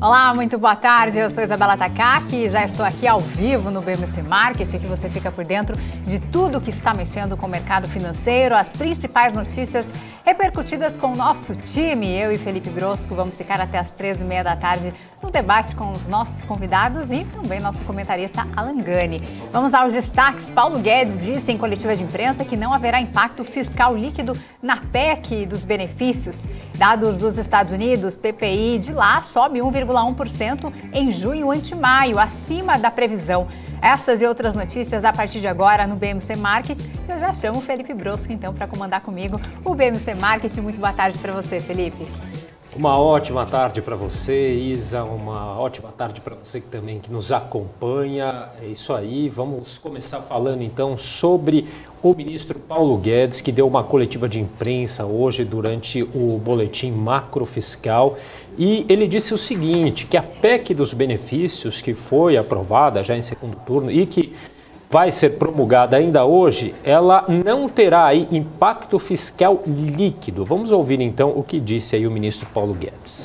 Olá, muito boa tarde, eu sou Isabela Takaki e já estou aqui ao vivo no BMC Market, que você fica por dentro de tudo que está mexendo com o mercado financeiro, as principais notícias repercutidas com o nosso time. Eu e Felipe Brosco vamos ficar até as 13h30 da tarde no debate com os nossos convidados e também nosso comentarista Alan Gani. Vamos aos destaques. Paulo Guedes disse em coletiva de imprensa que não haverá impacto fiscal líquido na PEC dos benefícios. Dados dos Estados Unidos, PPI de lá sobe 1,1% em junho ante maio, acima da previsão. Essas e outras notícias a partir de agora no BMC Market. Eu já chamo o Felipe Brosco, então, para comandar comigo o BMC Market. Muito boa tarde para você, Felipe. Uma ótima tarde para você, Isa, uma ótima tarde para você que nos acompanha. É isso aí, vamos começar falando então sobre o ministro Paulo Guedes, que deu uma coletiva de imprensa hoje durante o boletim macrofiscal. E ele disse o seguinte, que a PEC dos benefícios, que foi aprovada já em segundo turno e que vai ser promulgada ainda hoje, ela não terá aí impacto fiscal líquido. Vamos ouvir então o que disse aí o ministro Paulo Guedes.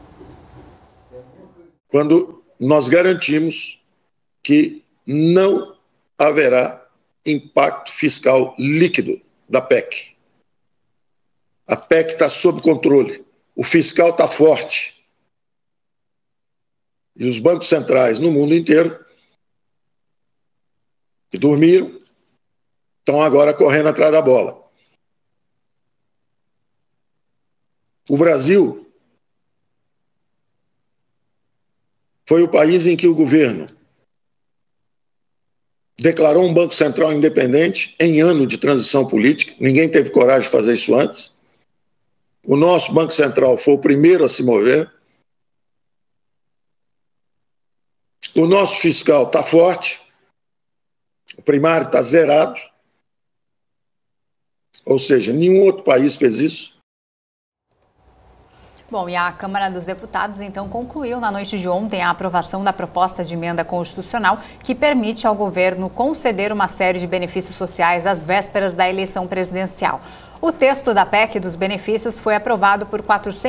Quando nós garantimos que não haverá impacto fiscal líquido da PEC. A PEC está sob controle, o fiscal está forte. E os bancos centrais no mundo inteiro que dormiram, estão agora correndo atrás da bola. O Brasil foi o país em que o governo declarou um Banco Central independente em ano de transição política. Ninguém teve coragem de fazer isso antes. O nosso Banco Central foi o primeiro a se mover. O nosso fiscal está forte. O primário está zerado, ou seja, nenhum outro país fez isso. Bom, e a Câmara dos Deputados, então, concluiu na noite de ontem a aprovação da proposta de emenda constitucional que permite ao governo conceder uma série de benefícios sociais às vésperas da eleição presidencial. O texto da PEC dos benefícios foi aprovado por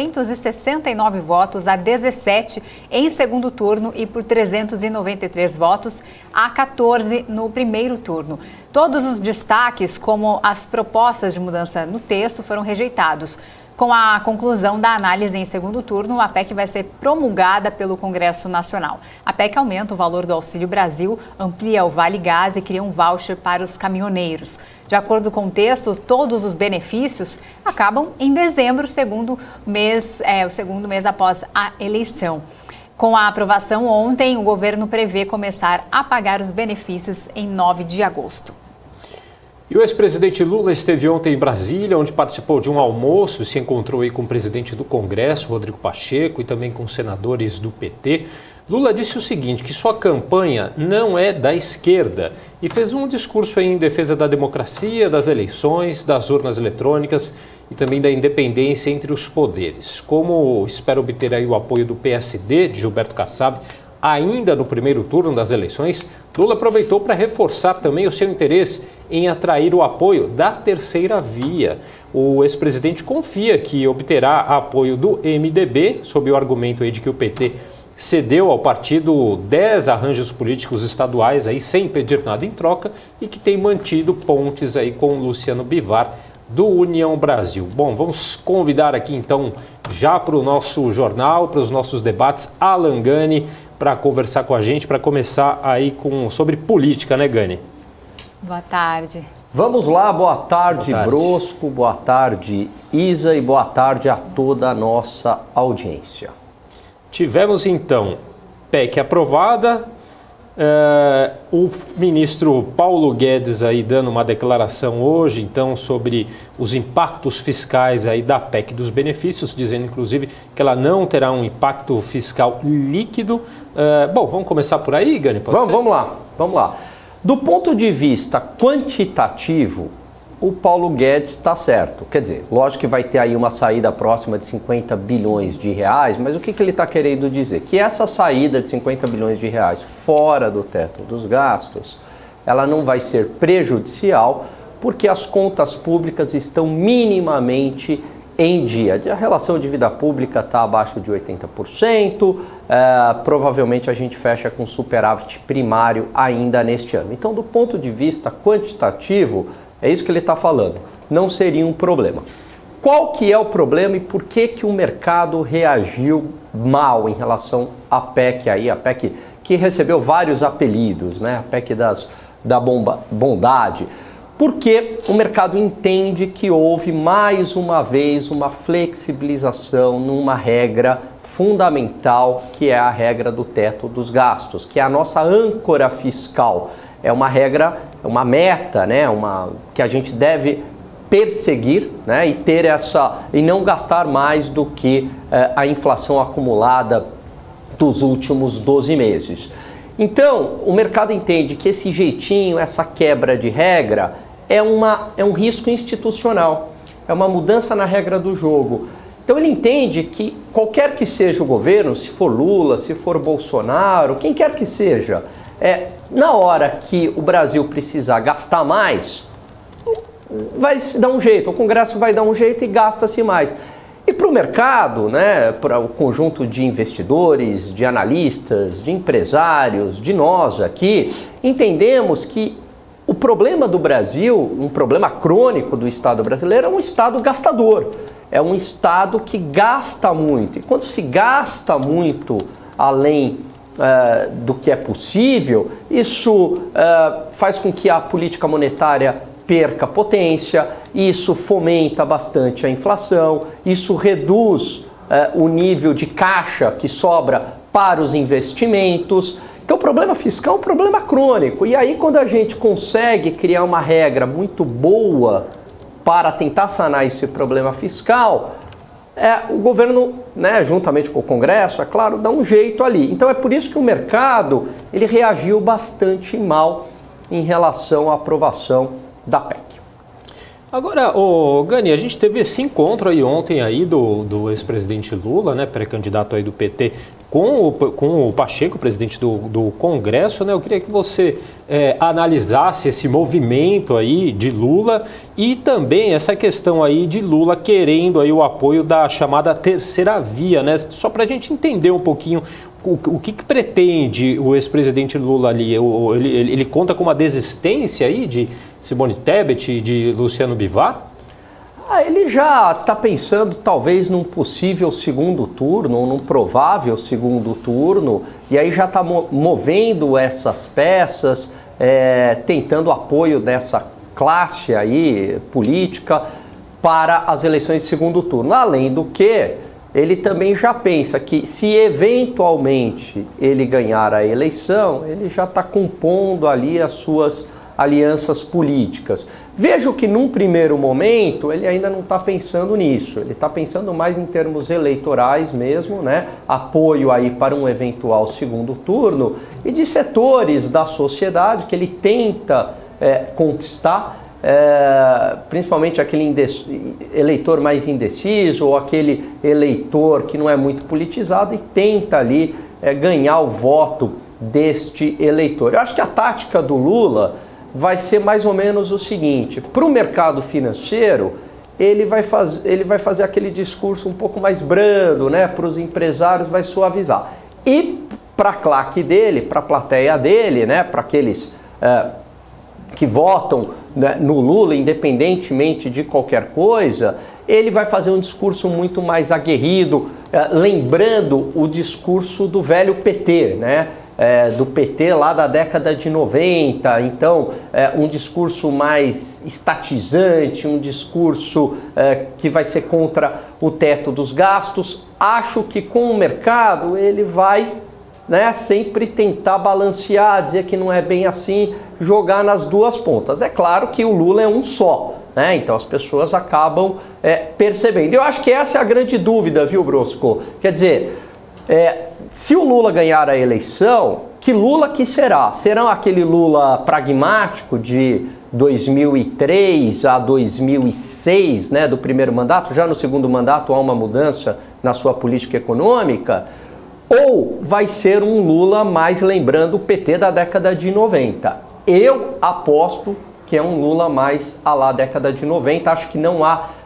469 votos a 17 em segundo turno e por 393 votos a 14 no primeiro turno. Todos os destaques, como as propostas de mudança no texto, foram rejeitados. Com a conclusão da análise em segundo turno, a PEC vai ser promulgada pelo Congresso Nacional. A PEC aumenta o valor do Auxílio Brasil, amplia o Vale Gás e cria um voucher para os caminhoneiros. De acordo com o texto, todos os benefícios acabam em dezembro, o segundo mês após a eleição. Com a aprovação ontem, o governo prevê começar a pagar os benefícios em 9 de agosto. E o ex-presidente Lula esteve ontem em Brasília, onde participou de um almoço, se encontrou aí com o presidente do Congresso, Rodrigo Pacheco, e também com senadores do PT. Lula disse o seguinte, que sua campanha não é da esquerda e fez um discurso aí em defesa da democracia, das eleições, das urnas eletrônicas e também da independência entre os poderes. Como espera obter aí o apoio do PSD, de Gilberto Kassab, ainda no primeiro turno das eleições, Lula aproveitou para reforçar também o seu interesse em atrair o apoio da terceira via. O ex-presidente confia que obterá apoio do MDB, sob o argumento aí de que o PT cedeu ao partido 10 arranjos políticos estaduais aí, sem pedir nada em troca e que tem mantido pontes aí com Luciano Bivar, do União Brasil. Bom, vamos convidar aqui então já para o nosso jornal, para os nossos debates, Alan Gani, para conversar com a gente, para começar aí sobre política, né, Gani? Boa tarde. Vamos lá, boa tarde, Brosco, boa tarde, Isa, e boa tarde a toda a nossa audiência. Tivemos então PEC aprovada, o ministro Paulo Guedes aí dando uma declaração hoje, então, sobre os impactos fiscais aí da PEC dos benefícios, dizendo inclusive que ela não terá um impacto fiscal líquido. Bom, vamos começar por aí, Gani? Vamos lá. Do ponto de vista quantitativo, o Paulo Guedes está certo. Quer dizer, lógico que vai ter aí uma saída próxima de 50 bilhões de reais, mas o que ele está querendo dizer? Que essa saída de 50 bilhões de reais fora do teto dos gastos, ela não vai ser prejudicial, porque as contas públicas estão minimamente em dia. A relação de dívida pública está abaixo de 80%, provavelmente a gente fecha com superávit primário ainda neste ano. Então, do ponto de vista quantitativo, é isso que ele está falando, não seria um problema. Qual que é o problema e por que que o mercado reagiu mal em relação à PEC aí, a PEC que recebeu vários apelidos, né? A PEC da bondade? Porque o mercado entende que houve mais uma vez uma flexibilização numa regra fundamental, que é a regra do teto dos gastos, que é a nossa âncora fiscal. É uma regra, uma meta, né? Que a gente deve perseguir, né? E ter e não gastar mais do que a inflação acumulada dos últimos 12 meses. Então, o mercado entende que esse jeitinho, essa quebra de regra, é um risco institucional, é uma mudança na regra do jogo. Então ele entende que qualquer que seja o governo, se for Lula, se for Bolsonaro, quem quer que seja, na hora que o Brasil precisar gastar mais, vai se dar um jeito, o Congresso vai dar um jeito e gasta-se mais. E para o mercado, né, para o conjunto de investidores, de analistas, de empresários, de nós aqui, entendemos que o problema do Brasil, um problema crônico do Estado brasileiro, é um Estado gastador. É um Estado que gasta muito. E quando se gasta muito além do que é possível, isso faz com que a política monetária perca potência, isso fomenta bastante a inflação, isso reduz o nível de caixa que sobra para os investimentos. Então o problema fiscal é um problema crônico. E aí quando a gente consegue criar uma regra muito boa para tentar sanar esse problema fiscal, o governo, né, juntamente com o Congresso, é claro, dá um jeito ali. Então é por isso que o mercado ele reagiu bastante mal em relação à aprovação da PEC. Agora, Gani, a gente teve esse encontro aí ontem aí do ex-presidente Lula, né, pré-candidato aí do PT, com o Pacheco, presidente do Congresso, né? Eu queria que você analisasse esse movimento aí de Lula e também essa questão aí de Lula querendo aí o apoio da chamada terceira via, né? Só para a gente entender um pouquinho o que pretende o ex-presidente Lula ali. Ele conta com uma desistência aí de Simone Tebet e de Luciano Bivar? Ele já está pensando talvez num possível segundo turno, ou num provável segundo turno, e aí já está movendo essas peças, tentando apoio dessa classe aí política para as eleições de segundo turno. Além do que, ele também já pensa que se eventualmente ele ganhar a eleição, ele já está compondo ali as suas alianças políticas. Vejo que num primeiro momento ele ainda não está pensando nisso, ele está pensando mais em termos eleitorais mesmo, né? Apoio aí para um eventual segundo turno e de setores da sociedade que ele tenta conquistar, principalmente aquele eleitor mais indeciso ou aquele eleitor que não é muito politizado e tenta ali ganhar o voto deste eleitor. Eu acho que a tática do Lula vai ser mais ou menos o seguinte: para o mercado financeiro, ele vai fazer aquele discurso um pouco mais brando, né? Para os empresários vai suavizar. E para a claque dele, para a plateia dele, né? Para aqueles que votam, né, no Lula, independentemente de qualquer coisa, ele vai fazer um discurso muito mais aguerrido, lembrando o discurso do velho PT, né? Do PT lá da década de 90, então um discurso mais estatizante, um discurso que vai ser contra o teto dos gastos. Acho que com o mercado ele vai, né, sempre tentar balancear, dizer que não é bem assim, jogar nas duas pontas. É claro que o Lula é um só, né? Então as pessoas acabam percebendo. Eu acho que essa é a grande dúvida, viu, Brosco? Quer dizer, se o Lula ganhar a eleição, que Lula que será? Será aquele Lula pragmático de 2003 a 2006, né, do primeiro mandato? Já no segundo mandato há uma mudança na sua política econômica? Ou vai ser um Lula mais lembrando o PT da década de 90? Eu aposto que é um Lula mais à lá década de 90. Acho que não há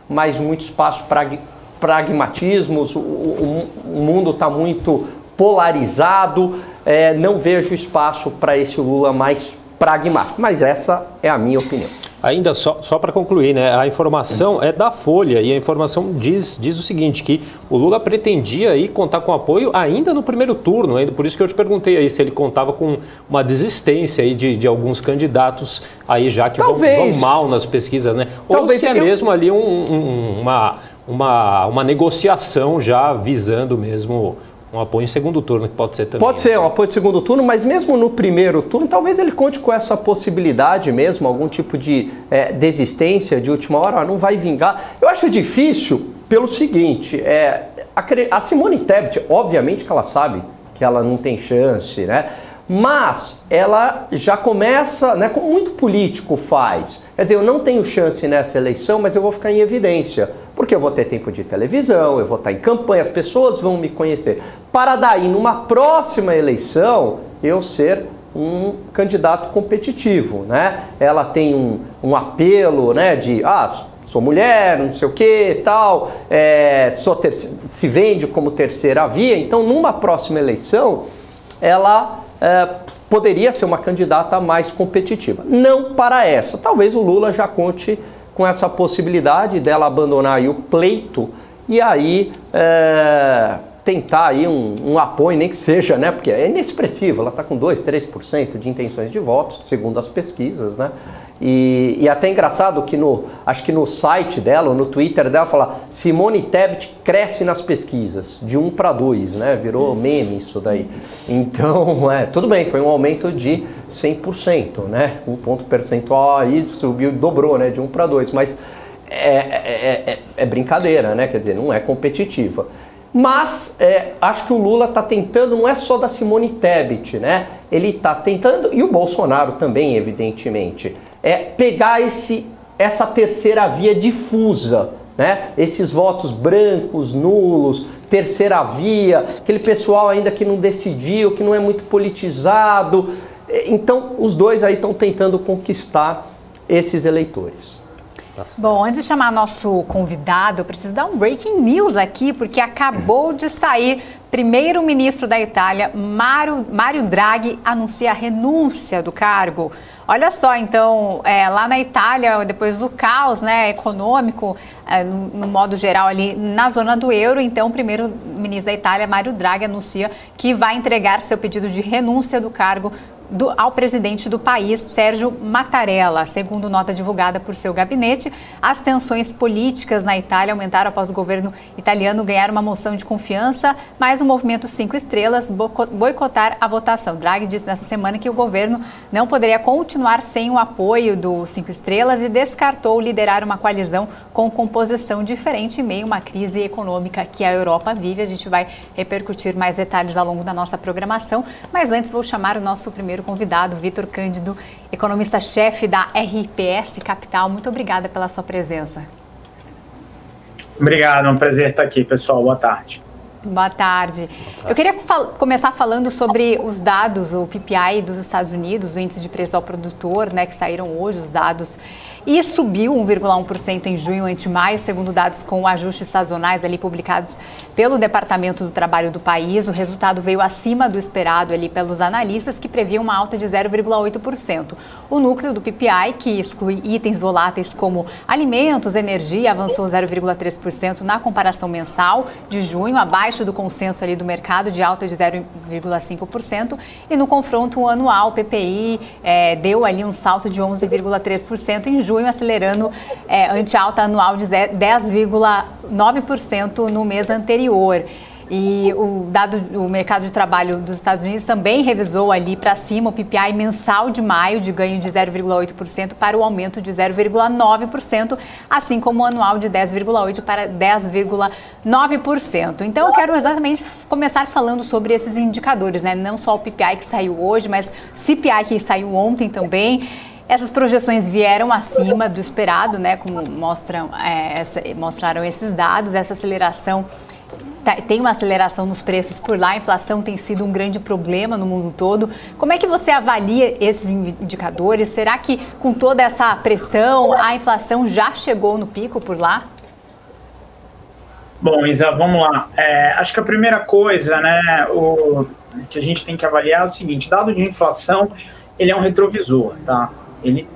mas muito espaço para pragmatismos, o mundo está muito polarizado, não vejo espaço para esse Lula mais pragmático, mas essa é a minha opinião. Ainda só para concluir, né? A informação é da Folha e a informação diz o seguinte, que o Lula pretendia aí contar com apoio ainda no primeiro turno, ainda, por isso que eu te perguntei aí se ele contava com uma desistência aí de alguns candidatos aí já que vão mal nas pesquisas, né? Ou se é mesmo ali uma negociação já visando mesmo um apoio em segundo turno, que pode ser também. Pode ser um apoio de segundo turno, mas mesmo no primeiro turno, talvez ele conte com essa possibilidade mesmo, algum tipo de desistência de última hora, não vai vingar. Eu acho difícil pelo seguinte, a Simone Tebet, obviamente que ela sabe que ela não tem chance, né? Mas ela já começa, né, como muito político faz. Quer dizer, eu não tenho chance nessa eleição, mas eu vou ficar em evidência. Porque eu vou ter tempo de televisão, eu vou estar em campanha, as pessoas vão me conhecer. Para daí, numa próxima eleição, eu ser um candidato competitivo, né? Ela tem um apelo, né, de, sou mulher, não sei o que, tal, se vende como terceira via. Então, numa próxima eleição, ela poderia ser uma candidata mais competitiva. Não para essa. Talvez o Lula já conte com essa possibilidade dela abandonar aí o pleito e aí tentar aí um apoio, nem que seja, né? Porque é inexpressivo, ela está com 2%, 3% de intenções de votos, segundo as pesquisas, né? E até engraçado que acho que no site dela, no Twitter dela, fala Simone Tebet cresce nas pesquisas, de 1 para 2, né? Virou meme isso daí. Então, tudo bem, foi um aumento de 100%, né? Um ponto percentual aí subiu, dobrou, né? De 1 para 2, mas é brincadeira, né? Quer dizer, não é competitiva. Mas acho que o Lula está tentando, não é só da Simone Tebet, né? Ele está tentando, e o Bolsonaro também, evidentemente, pegar essa terceira via difusa, né? Esses votos brancos, nulos, terceira via, aquele pessoal ainda que não decidiu, que não é muito politizado. Então, os dois aí estão tentando conquistar esses eleitores. Bom, antes de chamar nosso convidado, eu preciso dar um breaking news aqui, porque acabou de sair. Primeiro-ministro da Itália, Mário Draghi, anuncia a renúncia do cargo. Olha só, então, lá na Itália, depois do caos, né, econômico, no modo geral ali na zona do euro, então o primeiro-ministro da Itália, Mário Draghi, anuncia que vai entregar seu pedido de renúncia do cargo ao presidente do país, Sérgio Mattarella. Segundo nota divulgada por seu gabinete, as tensões políticas na Itália aumentaram após o governo italiano ganhar uma moção de confiança, mas o movimento 5 Estrelas boicotar a votação. Draghi disse nessa semana que o governo não poderia continuar sem o apoio do 5 Estrelas e descartou liderar uma coalizão com composição diferente em meio a uma crise econômica que a Europa vive. A gente vai repercutir mais detalhes ao longo da nossa programação, mas antes vou chamar o nosso primeiro convidado, Vitor Cândido, economista-chefe da RPS Capital. Muito obrigada pela sua presença. Obrigado, é um prazer estar aqui, pessoal. Boa tarde. Boa tarde. Eu queria começar falando sobre os dados, o PPI dos Estados Unidos, o índice de preço ao produtor, né, que saíram hoje, os dados, e subiu 1,1% em junho ante maio, segundo dados com ajustes sazonais ali publicados pelo Departamento do Trabalho do país. O resultado veio acima do esperado ali pelos analistas, que previam uma alta de 0,8%. O núcleo do PPI, que exclui itens voláteis como alimentos, energia, avançou 0,3% na comparação mensal de junho, abaixo do consenso ali do mercado de alta de 0,5%. E no confronto anual, o PPI deu ali um salto de 11,3% em junho, acelerando ante alta anual de 10,9% no mês anterior. E o mercado de trabalho dos Estados Unidos também revisou ali para cima o PPI mensal de maio, de ganho de 0,8% para o aumento de 0,9%, assim como o anual de 10,8% para 10,9%. Então eu quero exatamente começar falando sobre esses indicadores, né? Não só o PPI que saiu hoje, mas o CPI que saiu ontem também. Essas projeções vieram acima do esperado, né? Como mostraram esses dados, essa aceleração. Tem uma aceleração nos preços por lá, a inflação tem sido um grande problema no mundo todo. Como é que você avalia esses indicadores? Será que com toda essa pressão a inflação já chegou no pico por lá? Bom, Isa, vamos lá. Acho que a primeira coisa, né, o que a gente tem que avaliar é o seguinte: dado de inflação, ele é um retrovisor, tá? Ele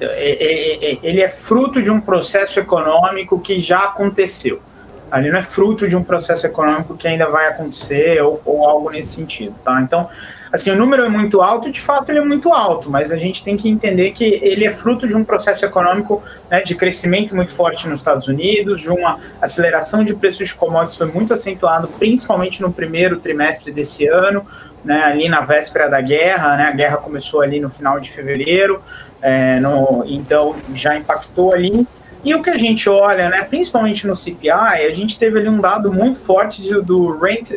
é fruto de um processo econômico que já aconteceu. Ele não é fruto de um processo econômico que ainda vai acontecer ou algo nesse sentido, tá? Então, assim, o número é muito alto, de fato ele é muito alto, mas a gente tem que entender que ele é fruto de um processo econômico, né, de crescimento muito forte nos Estados Unidos, de uma aceleração de preços de commodities foi muito acentuado, principalmente no primeiro trimestre desse ano, né, ali na véspera da guerra, né, a guerra começou ali no final de fevereiro, então já impactou ali. E o que a gente olha, né, principalmente no CPI, a gente teve ali um dado muito forte do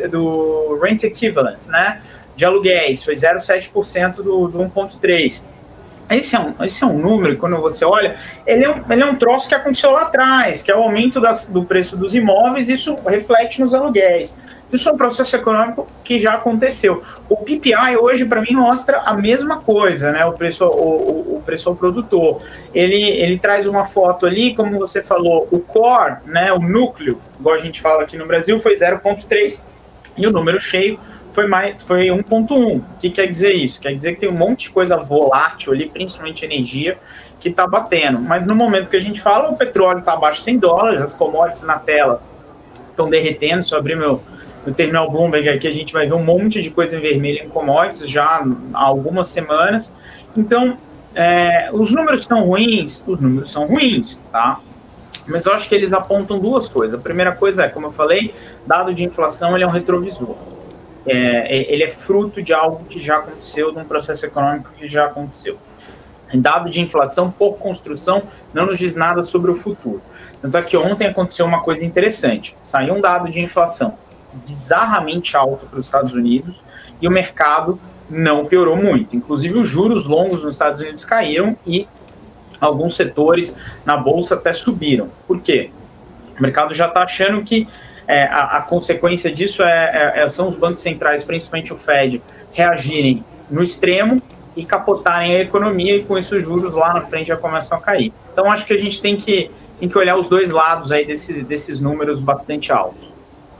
rent equivalent, né, de aluguéis, foi 0,7% do 1,3%. Esse é um número, quando você olha, ele é um troço que aconteceu lá atrás, que é o aumento do preço dos imóveis, isso reflete nos aluguéis. Isso é um processo econômico que já aconteceu. O PPI hoje, para mim, mostra a mesma coisa, né? O preço ao produtor. Ele traz uma foto ali, como você falou, o core, né? O núcleo, igual a gente fala aqui no Brasil, foi 0,3 e o número cheio foi 1,1. O que quer dizer isso? Quer dizer que tem um monte de coisa volátil ali, principalmente energia, que está batendo. Mas no momento que a gente fala, o petróleo está abaixo de $100, as commodities na tela estão derretendo. Se eu abrir meu terminal Bloomberg aqui, a gente vai ver um monte de coisa em vermelho em commodities já há algumas semanas. Então, os números estão ruins? Os números são ruins, tá? Mas eu acho que eles apontam duas coisas. A primeira coisa é, como eu falei, dado de inflação, ele é um retrovisor. Ele é fruto de algo que já aconteceu, de um processo econômico que já aconteceu. Dado de inflação, por construção, não nos diz nada sobre o futuro. Tanto é que ontem aconteceu uma coisa interessante. Saiu um dado de inflação bizarramente alto para os Estados Unidos e o mercado não piorou muito. Inclusive, os juros longos nos Estados Unidos caíram e alguns setores na Bolsa até subiram. Por quê? O mercado já está achando que a consequência disso são os bancos centrais, principalmente o Fed, reagirem no extremo e capotarem a economia, e com isso os juros lá na frente já começam a cair. Então, acho que a gente tem que olhar os dois lados aí desses números bastante altos.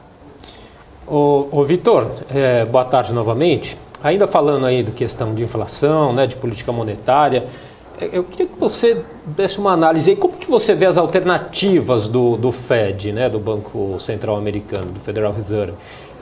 Ô Vitor, boa tarde novamente. Ainda falando aí da questão de inflação, né, de política monetária, eu queria que você desse uma análise aí. Como que você vê as alternativas do Fed, né, do Banco Central Americano, do Federal Reserve?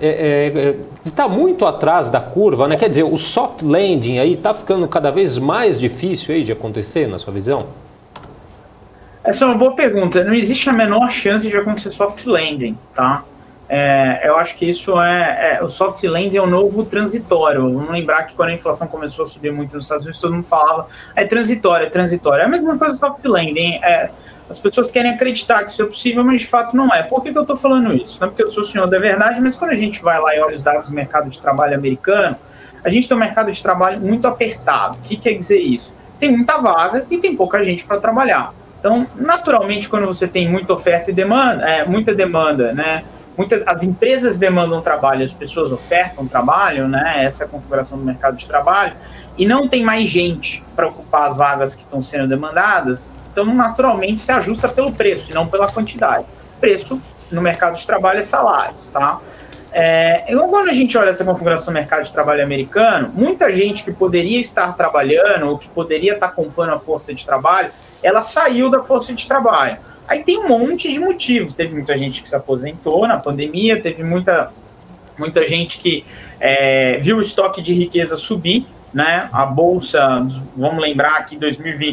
Está muito atrás da curva, né? Quer dizer, o soft landing aí está ficando cada vez mais difícil aí de acontecer, na sua visão? Essa é uma boa pergunta. Não existe a menor chance de acontecer soft landing, tá? Eu acho que isso o soft landing é o novo transitório. Vamos lembrar que quando a inflação começou a subir muito nos Estados Unidos, todo mundo falava é transitório. É a mesma coisa do soft landing. As pessoas querem acreditar que isso é possível, mas de fato não é. Por que eu estou falando isso? Não é porque eu sou o senhor da verdade, mas quando a gente vai lá e olha os dados do mercado de trabalho americano, a gente tem um mercado de trabalho muito apertado. O que quer dizer isso? Tem muita vaga e tem pouca gente para trabalhar. Então, naturalmente, quando você tem muita oferta e demanda, muita demanda, né? As empresas demandam trabalho, as pessoas ofertam trabalho, né? Essa é a configuração do mercado de trabalho, e não tem mais gente para ocupar as vagas que estão sendo demandadas, então naturalmente se ajusta pelo preço e não pela quantidade. Preço no mercado de trabalho é salários, tá? Quando a gente olha essa configuração do mercado de trabalho americano, muita gente que poderia estar trabalhando ou que poderia estar comprando a força de trabalho, ela saiu da força de trabalho. Aí tem um monte de motivos. Teve muita gente que se aposentou na pandemia, teve muita gente que viu o estoque de riqueza subir, né? A Bolsa, vamos lembrar que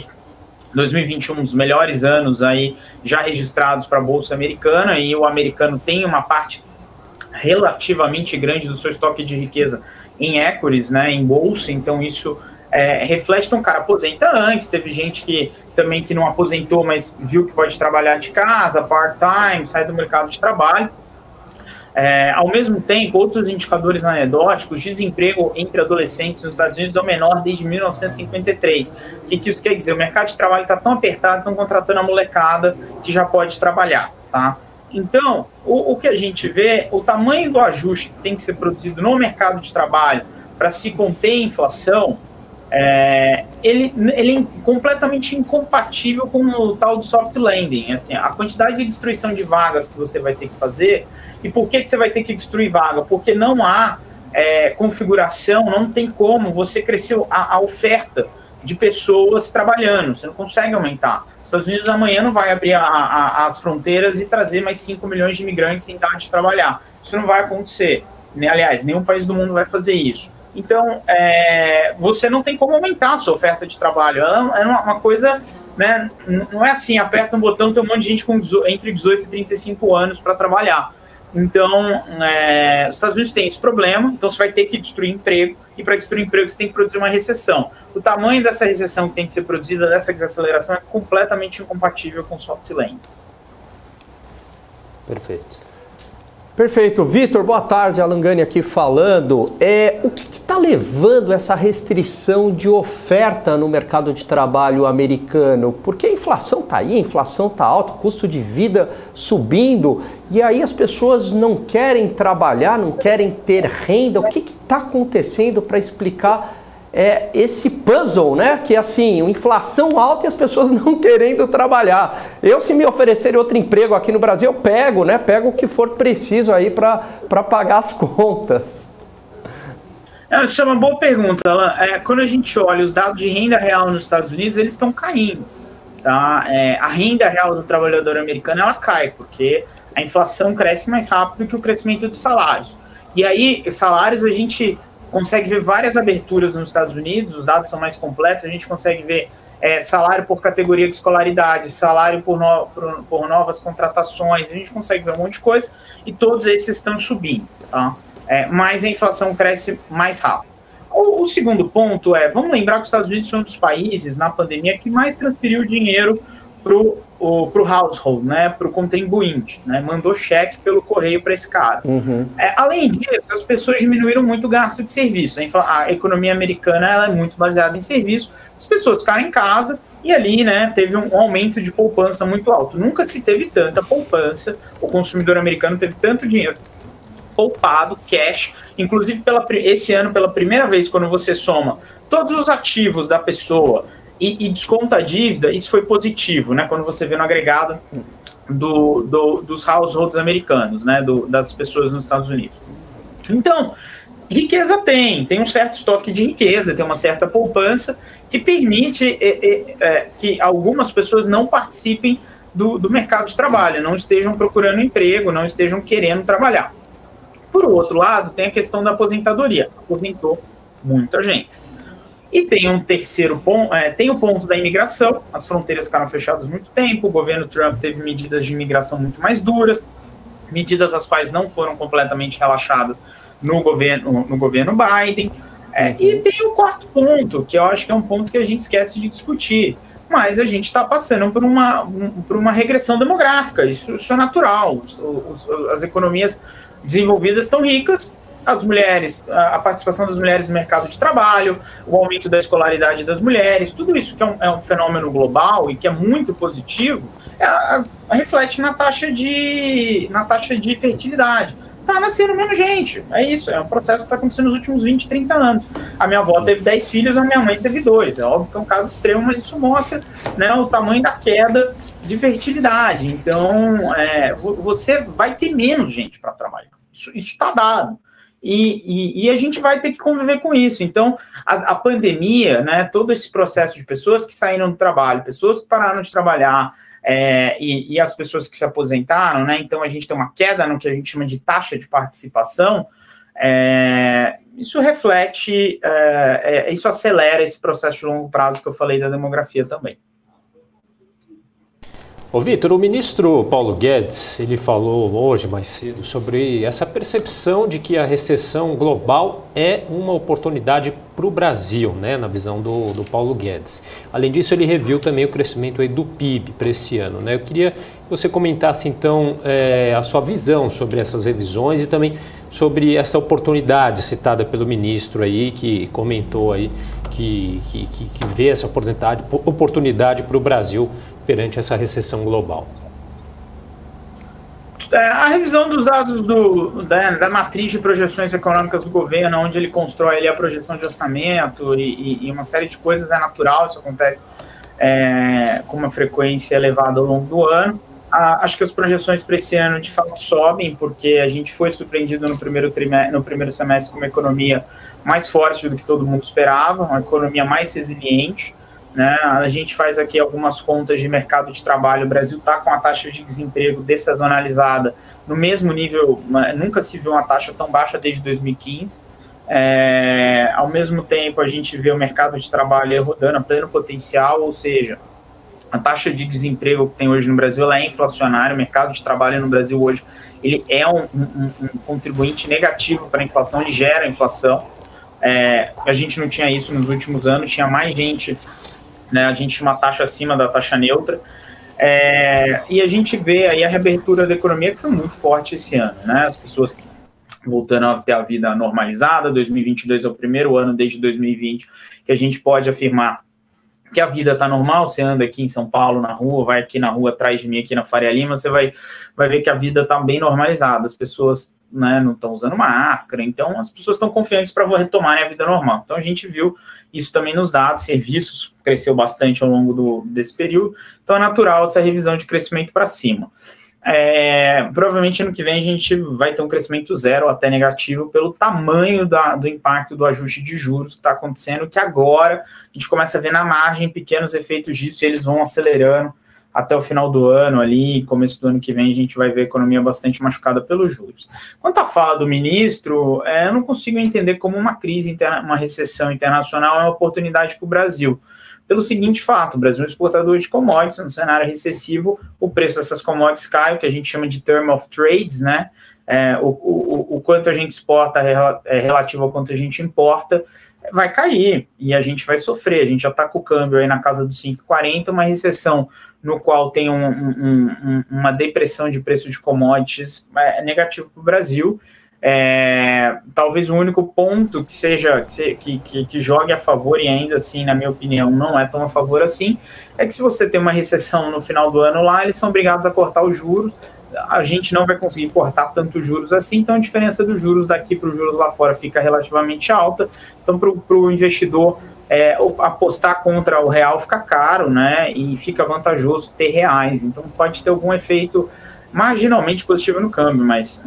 2021, um dos melhores anos aí já registrados para a Bolsa americana, e o americano tem uma parte relativamente grande do seu estoque de riqueza em equities, né? Em Bolsa, então isso reflete. Então, o cara aposenta antes. Teve gente que não aposentou, mas viu que pode trabalhar de casa, part-time, sai do mercado de trabalho. Ao mesmo tempo, outros indicadores anedóticos, desemprego entre adolescentes nos Estados Unidos é o menor desde 1953. O que isso quer dizer? O mercado de trabalho está tão apertado, estão contratando a molecada que já pode trabalhar, tá? Então, o que a gente vê, o tamanho do ajuste que tem que ser produzido no mercado de trabalho para se conter a inflação, ele é completamente incompatível com o tal do soft landing. Assim, a quantidade de destruição de vagas que você vai ter que fazer. E por que você vai ter que destruir vaga? Porque não há configuração, não tem como você crescer a oferta de pessoas trabalhando, você não consegue aumentar. Os Estados Unidos amanhã não vai abrir as fronteiras e trazer mais 5 milhões de imigrantes em idade de trabalhar. Isso não vai acontecer. Aliás, nenhum país do mundo vai fazer isso. Então, você não tem como aumentar a sua oferta de trabalho. É uma coisa, né, não é assim, aperta um botão, tem um monte de gente entre 18 e 35 anos para trabalhar. Então, os Estados Unidos têm esse problema, então você vai ter que destruir emprego, e para destruir emprego você tem que produzir uma recessão. O tamanho dessa recessão que tem que ser produzida, dessa desaceleração, é completamente incompatível com o soft landing. Perfeito. Perfeito. Vitor, boa tarde. Alan Gani aqui falando. O que está levando essa restrição de oferta no mercado de trabalho americano? Porque a inflação está aí, a inflação está alta, o custo de vida subindo, e aí as pessoas não querem trabalhar, não querem ter renda. O que está acontecendo para explicar esse puzzle, né? Que assim, inflação alta e as pessoas não querendo trabalhar. Se me oferecerem outro emprego aqui no Brasil, eu pego, né? Pego o que for preciso aí para pagar as contas. Isso é uma boa pergunta, Alan. Quando a gente olha os dados de renda real nos Estados Unidos, eles estão caindo. Tá? A renda real do trabalhador americano, ela cai, porque a inflação cresce mais rápido que o crescimento dos salários. E aí, salários, a gente consegue ver várias aberturas nos Estados Unidos, os dados são mais completos, a gente consegue ver salário por categoria de escolaridade, salário por novas contratações, a gente consegue ver um monte de coisa, e todos esses estão subindo, tá? Mas a inflação cresce mais rápido. O segundo ponto vamos lembrar que os Estados Unidos foi um dos países, na pandemia, que mais transferiu dinheiro para o household, né, para o contribuinte, né, mandou cheque pelo correio para esse cara. Além disso, as pessoas diminuíram muito o gasto de serviço. A economia americana ela é muito baseada em serviço. As pessoas ficaram em casa e ali, né, teve um aumento de poupança muito alto. Nunca se teve tanta poupança, o consumidor americano teve tanto dinheiro poupado, cash, inclusive esse ano, pela primeira vez, quando você soma todos os ativos da pessoa e desconta a dívida, isso foi positivo, né? Quando você vê no agregado dos households americanos, né? Das pessoas nos Estados Unidos. Então, riqueza tem um certo estoque de riqueza, tem uma certa poupança que permite que algumas pessoas não participem do mercado de trabalho, não estejam procurando emprego, não estejam querendo trabalhar. Por outro lado, tem a questão da aposentadoria. Aposentou muita gente. E tem um terceiro ponto, tem o ponto da imigração. As fronteiras ficaram fechadas muito tempo, o governo Trump teve medidas de imigração muito mais duras, medidas as quais não foram completamente relaxadas no governo Biden. E tem o quarto ponto, que eu acho que é um ponto que a gente esquece de discutir, mas a gente está passando por uma regressão demográfica, isso é natural. As economias desenvolvidas estão ricas, as mulheres, a participação das mulheres no mercado de trabalho, o aumento da escolaridade das mulheres, tudo isso que é um fenômeno global e que é muito positivo, reflete na taxa de fertilidade. Está nascendo menos gente, é isso, é um processo que está acontecendo nos últimos 20, 30 anos. A minha avó teve 10 filhos, a minha mãe teve 2. É óbvio que é um caso extremo, mas isso mostra, né, o tamanho da queda de fertilidade. Então, você vai ter menos gente para trabalhar. Isso está dado. E a gente vai ter que conviver com isso. Então, a pandemia, né, todo esse processo de pessoas que saíram do trabalho, pessoas que pararam de trabalhar, e as pessoas que se aposentaram, né, então a gente tem uma queda no que a gente chama de taxa de participação, isso reflete, isso acelera esse processo de longo prazo que eu falei da demografia também. Ô Vitor, o ministro Paulo Guedes, ele falou hoje mais cedo sobre essa percepção de que a recessão global é uma oportunidade para o Brasil, né, na visão do Paulo Guedes. Além disso, ele reviu também o crescimento aí do PIB para esse ano, né? Eu queria que você comentasse então a sua visão sobre essas revisões e também sobre essa oportunidade citada pelo ministro aí, que comentou aí que vê essa oportunidade para o Brasil perante essa recessão global. A revisão dos dados da matriz de projeções econômicas do governo, onde ele constrói ali a projeção de orçamento e uma série de coisas, é natural, isso acontece com uma frequência elevada ao longo do ano. Acho que as projeções para esse ano, de fato, sobem, porque a gente foi surpreendido no primeiro semestre com uma economia mais forte do que todo mundo esperava, uma economia mais resiliente, né? A gente faz aqui algumas contas de mercado de trabalho. O Brasil está com a taxa de desemprego dessazonalizada no mesmo nível, nunca se viu uma taxa tão baixa desde 2015. Ao mesmo tempo, a gente vê o mercado de trabalho rodando a pleno potencial, ou seja, a taxa de desemprego que tem hoje no Brasil ela é inflacionária. O mercado de trabalho no Brasil hoje ele é um contribuinte negativo para a inflação, ele gera inflação. A gente não tinha isso nos últimos anos, tinha mais gente, né, a gente tinha uma taxa acima da taxa neutra, e a gente vê aí a reabertura da economia que foi muito forte esse ano, né, as pessoas voltando a ter a vida normalizada. 2022 é o primeiro ano desde 2020 que a gente pode afirmar que a vida está normal. Você anda aqui em São Paulo na rua, vai aqui na rua atrás de mim, aqui na Faria Lima, você vai ver que a vida está bem normalizada, as pessoas, né, não estão usando máscara, então as pessoas estão confiantes para retomarem a vida normal. Então a gente viu isso também nos dados, serviços cresceu bastante ao longo desse período, então é natural essa revisão de crescimento para cima. Provavelmente ano que vem a gente vai ter um crescimento zero ou até negativo pelo tamanho do impacto do ajuste de juros que está acontecendo, que agora a gente começa a ver na margem pequenos efeitos disso, e eles vão acelerando até o final do ano ali, começo do ano que vem a gente vai ver a economia bastante machucada pelos juros. Quanto à fala do ministro, eu não consigo entender como uma crise interna, uma recessão internacional é uma oportunidade para o Brasil. Pelo seguinte fato, o Brasil é um exportador de commodities, no cenário recessivo, o preço dessas commodities cai, o que a gente chama de term of trades, né? O quanto a gente exporta relativo ao quanto a gente importa, vai cair, e a gente vai sofrer. A gente já está com o câmbio aí na casa dos 5,40, uma recessão no qual tem uma depressão de preço de commodities negativo para o Brasil. Talvez o único ponto que jogue a favor, e ainda assim, na minha opinião, não é tão a favor assim, é que se você tem uma recessão no final do ano lá, eles são obrigados a cortar os juros. A gente não vai conseguir cortar tantos juros assim, então a diferença dos juros daqui para os juros lá fora fica relativamente alta. Então, para o investidor apostar contra o real fica caro, né? E fica vantajoso ter reais. Então pode ter algum efeito marginalmente positivo no câmbio, mas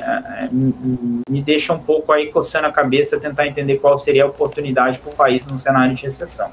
me deixa um pouco aí coçando a cabeça, tentar entender qual seria a oportunidade para o país num cenário de recessão.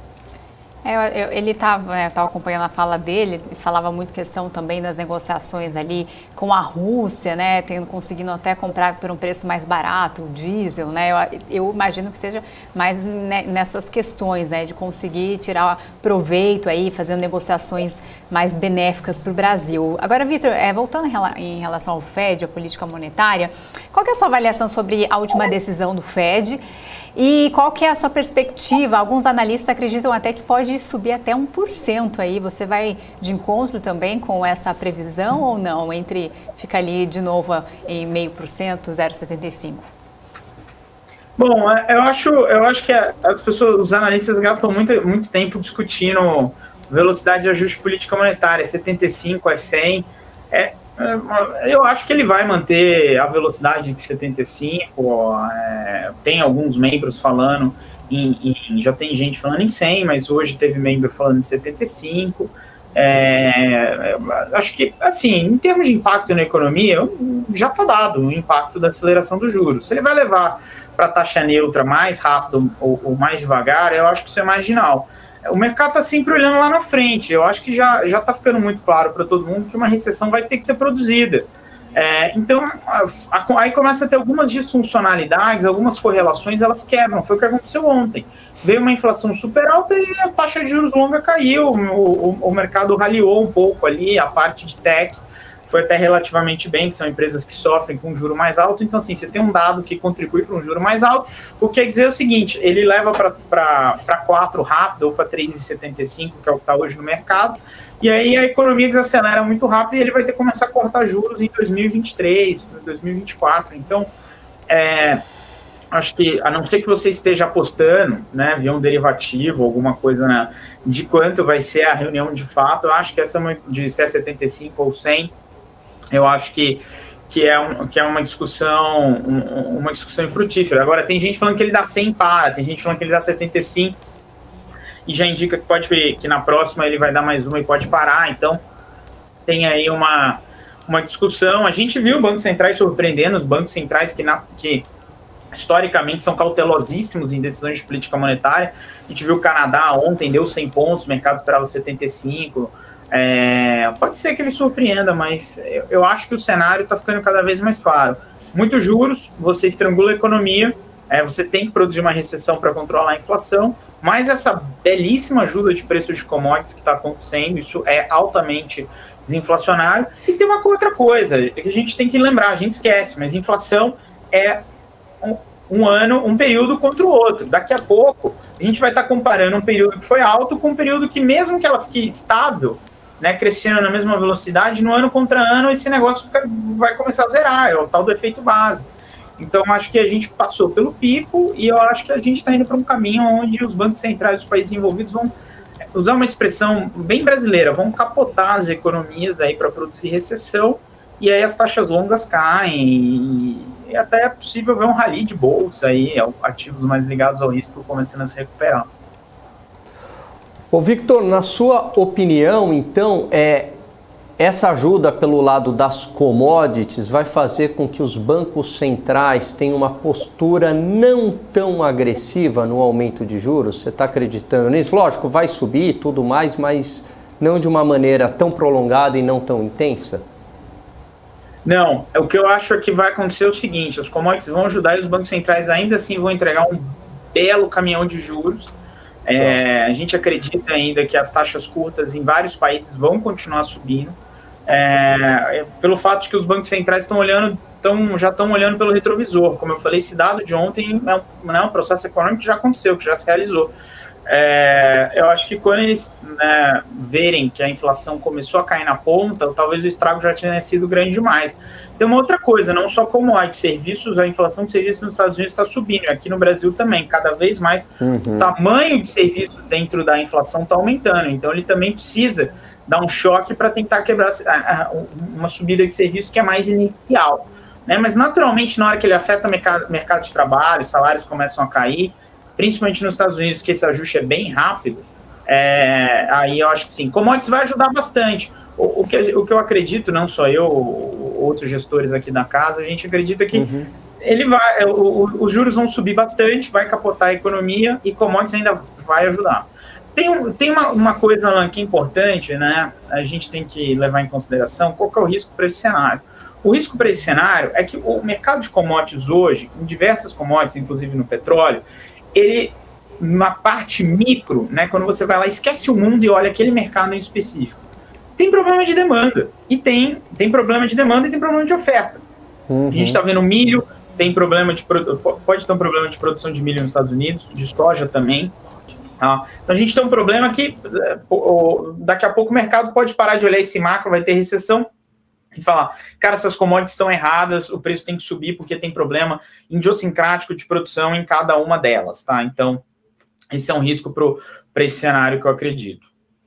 Ele estava acompanhando a fala dele, falava muito questão também das negociações ali com a Rússia, né, conseguindo até comprar por um preço mais barato o diesel, né, eu imagino que seja mais nessas questões, né, de conseguir tirar proveito aí, fazendo negociações mais benéficas para o Brasil. Agora, Vitor, voltando em relação ao FED, a política monetária, qual que é a sua avaliação sobre a última decisão do FED? E qual que é a sua perspectiva? Alguns analistas acreditam até que pode subir até 1% aí. Você vai de encontro também com essa previsão ou não? Fica ali de novo em 0,5%, 0,75%? Bom, eu acho que os analistas gastam muito tempo discutindo velocidade de ajuste de política monetária, 75 a 100. Eu acho que ele vai manter a velocidade de 75, tem alguns membros falando, já tem gente falando em 100, mas hoje teve membro falando em 75. Acho que, assim, em termos de impacto na economia, já está dado o impacto da aceleração dos juros. Se ele vai levar para a taxa neutra mais rápido ou mais devagar, eu acho que isso é marginal. O mercado está sempre olhando lá na frente. Eu acho que já está ficando muito claro para todo mundo que uma recessão vai ter que ser produzida. Então, aí começa a ter algumas disfuncionalidades, algumas correlações, elas quebram. Foi o que aconteceu ontem. Veio uma inflação super alta e a taxa de juros longa caiu. O mercado raliou um pouco ali, a parte de tech foi até relativamente bem, que são empresas que sofrem com um juro mais alto. Então, assim, você tem um dado que contribui para um juro mais alto, o que quer dizer o seguinte, ele leva para 4 rápido ou para 3,75, que é o que está hoje no mercado, e aí a economia desacelera muito rápido e ele vai ter que começar a cortar juros em 2023, 2024. Então, acho que, a não ser que você esteja apostando, né, via um derivativo, alguma coisa de quanto vai ser a reunião de fato, eu acho que essa de ser 75 ou 100, eu acho que é uma discussão infrutífera. Agora, tem gente falando que ele dá 100 e para, tem gente falando que ele dá 75 e já indica que na próxima ele vai dar mais uma e pode parar. Então, tem aí uma discussão. A gente viu bancos centrais surpreendendo, os bancos centrais que historicamente são cautelosíssimos em decisões de política monetária. A gente viu o Canadá ontem, deu 100 pontos, o mercado esperava 75. Pode ser que ele surpreenda, mas eu acho que o cenário está ficando cada vez mais claro. Muitos juros, você estrangula a economia, você tem que produzir uma recessão para controlar a inflação, mas essa belíssima ajuda de preços de commodities que está acontecendo, isso é altamente desinflacionário. E tem uma outra coisa que a gente tem que lembrar, a gente esquece, mas inflação é um período contra o outro. Daqui a pouco, a gente vai estar comparando um período que foi alto com um período que, mesmo que ela fique estável, né, crescendo na mesma velocidade, no ano contra ano, esse negócio vai começar a zerar, é o tal do efeito base. Então, acho que a gente passou pelo pico e eu acho que a gente está indo para um caminho onde os bancos centrais dos países envolvidos vão usar uma expressão bem brasileira, vão capotar as economias aí para produzir recessão, e aí as taxas longas caem e até é possível ver um rally de bolsa aí, ativos mais ligados ao risco começando a se recuperar. Ô Victor, na sua opinião, então, essa ajuda pelo lado das commodities vai fazer com que os bancos centrais tenham uma postura não tão agressiva no aumento de juros? Você está acreditando nisso? Lógico, vai subir e tudo mais, mas não de uma maneira tão prolongada e não tão intensa? Não, o que eu acho é que vai acontecer o seguinte, os commodities vão ajudar e os bancos centrais ainda assim vão entregar um belo caminhão de juros. A gente acredita ainda que as taxas curtas em vários países vão continuar subindo, pelo fato de que os bancos centrais já estão olhando pelo retrovisor. Como eu falei, esse dado de ontem é um processo econômico que já aconteceu, que já se realizou. Eu acho que quando eles verem que a inflação começou a cair na ponta, talvez o estrago já tenha sido grande demais. Tem uma outra coisa, não só como de serviços, a inflação de serviços nos Estados Unidos está subindo, aqui no Brasil também, cada vez mais o tamanho de serviços dentro da inflação está aumentando, então ele também precisa dar um choque para tentar quebrar uma subida de serviços que é mais inicial, né? Mas naturalmente na hora que ele afeta o mercado de trabalho, os salários começam a cair, principalmente nos Estados Unidos, que esse ajuste é bem rápido, aí eu acho que sim. Commodities vai ajudar bastante. O que eu acredito, não só eu, outros gestores aqui da casa, a gente acredita que os juros vão subir bastante, vai capotar a economia e commodities ainda vai ajudar. Tem uma coisa, Alan, que é importante, né? A gente tem que levar em consideração qual que é o risco para esse cenário. O risco para esse cenário é que o mercado de commodities hoje, em diversas commodities, inclusive no petróleo, ele, na parte micro, né, quando você vai lá, esquece o mundo e olha aquele mercado em específico, tem problema de demanda. E tem problema de demanda e tem problema de oferta. A gente está vendo milho, pode ter um problema de produção de milho nos Estados Unidos, de soja também. Então a gente tem um problema que daqui a pouco o mercado pode parar de olhar esse macro, vai ter recessão, e falar, cara, essas commodities estão erradas, o preço tem que subir porque tem problema idiosincrático de produção em cada uma delas, tá? Então, esse é um risco para esse cenário que eu acredito.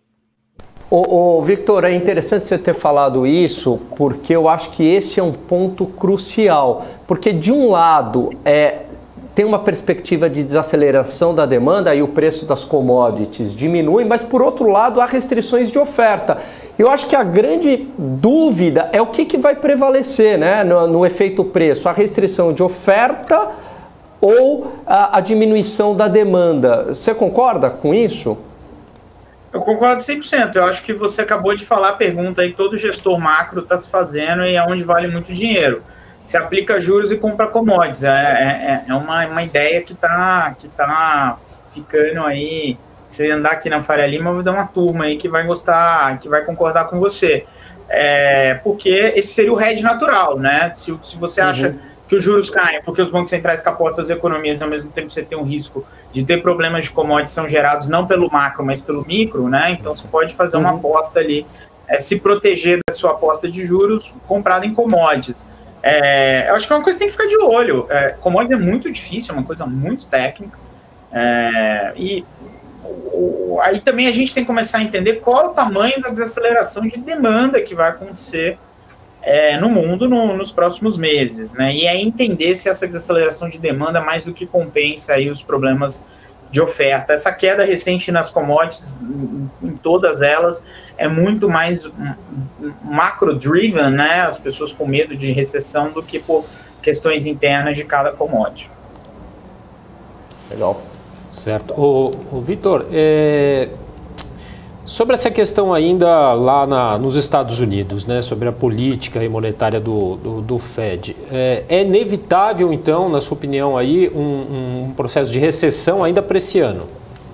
Victor, é interessante você ter falado isso, porque eu acho que esse é um ponto crucial, porque de um lado tem uma perspectiva de desaceleração da demanda e o preço das commodities diminui, mas por outro lado há restrições de oferta. Eu acho que a grande dúvida é o que vai prevalecer, né, no efeito preço, a restrição de oferta ou a diminuição da demanda. Você concorda com isso? Eu concordo 100%. Eu acho que você acabou de falar a pergunta aí que todo gestor macro está se fazendo e é onde vale muito dinheiro. Você aplica juros e compra commodities. É uma ideia que tá ficando aí. Você andar aqui na Faria Lima, vai dar uma turma aí que vai gostar, que vai concordar com você. Porque esse seria o hedge natural, né? Se você acha que os juros caem porque os bancos centrais capotam as economias, ao mesmo tempo você tem um risco de ter problemas de commodities que são gerados não pelo macro, mas pelo micro, né? Então você pode fazer uma aposta ali, se proteger da sua aposta de juros comprada em commodities. Eu acho que é uma coisa que tem que ficar de olho. Commodities é muito difícil, é uma coisa muito técnica. Aí também a gente tem que começar a entender qual é o tamanho da desaceleração de demanda que vai acontecer no mundo nos próximos meses, né? E é entender se essa desaceleração de demanda mais do que compensa aí os problemas de oferta. Essa queda recente nas commodities, em todas elas, é muito mais macro-driven, né? As pessoas com medo de recessão do que por questões internas de cada commodity. Legal. Certo. O Vitor, sobre essa questão ainda lá nos Estados Unidos, né, sobre a política e monetária do Fed, é inevitável, então, na sua opinião, aí, um processo de recessão ainda para esse ano?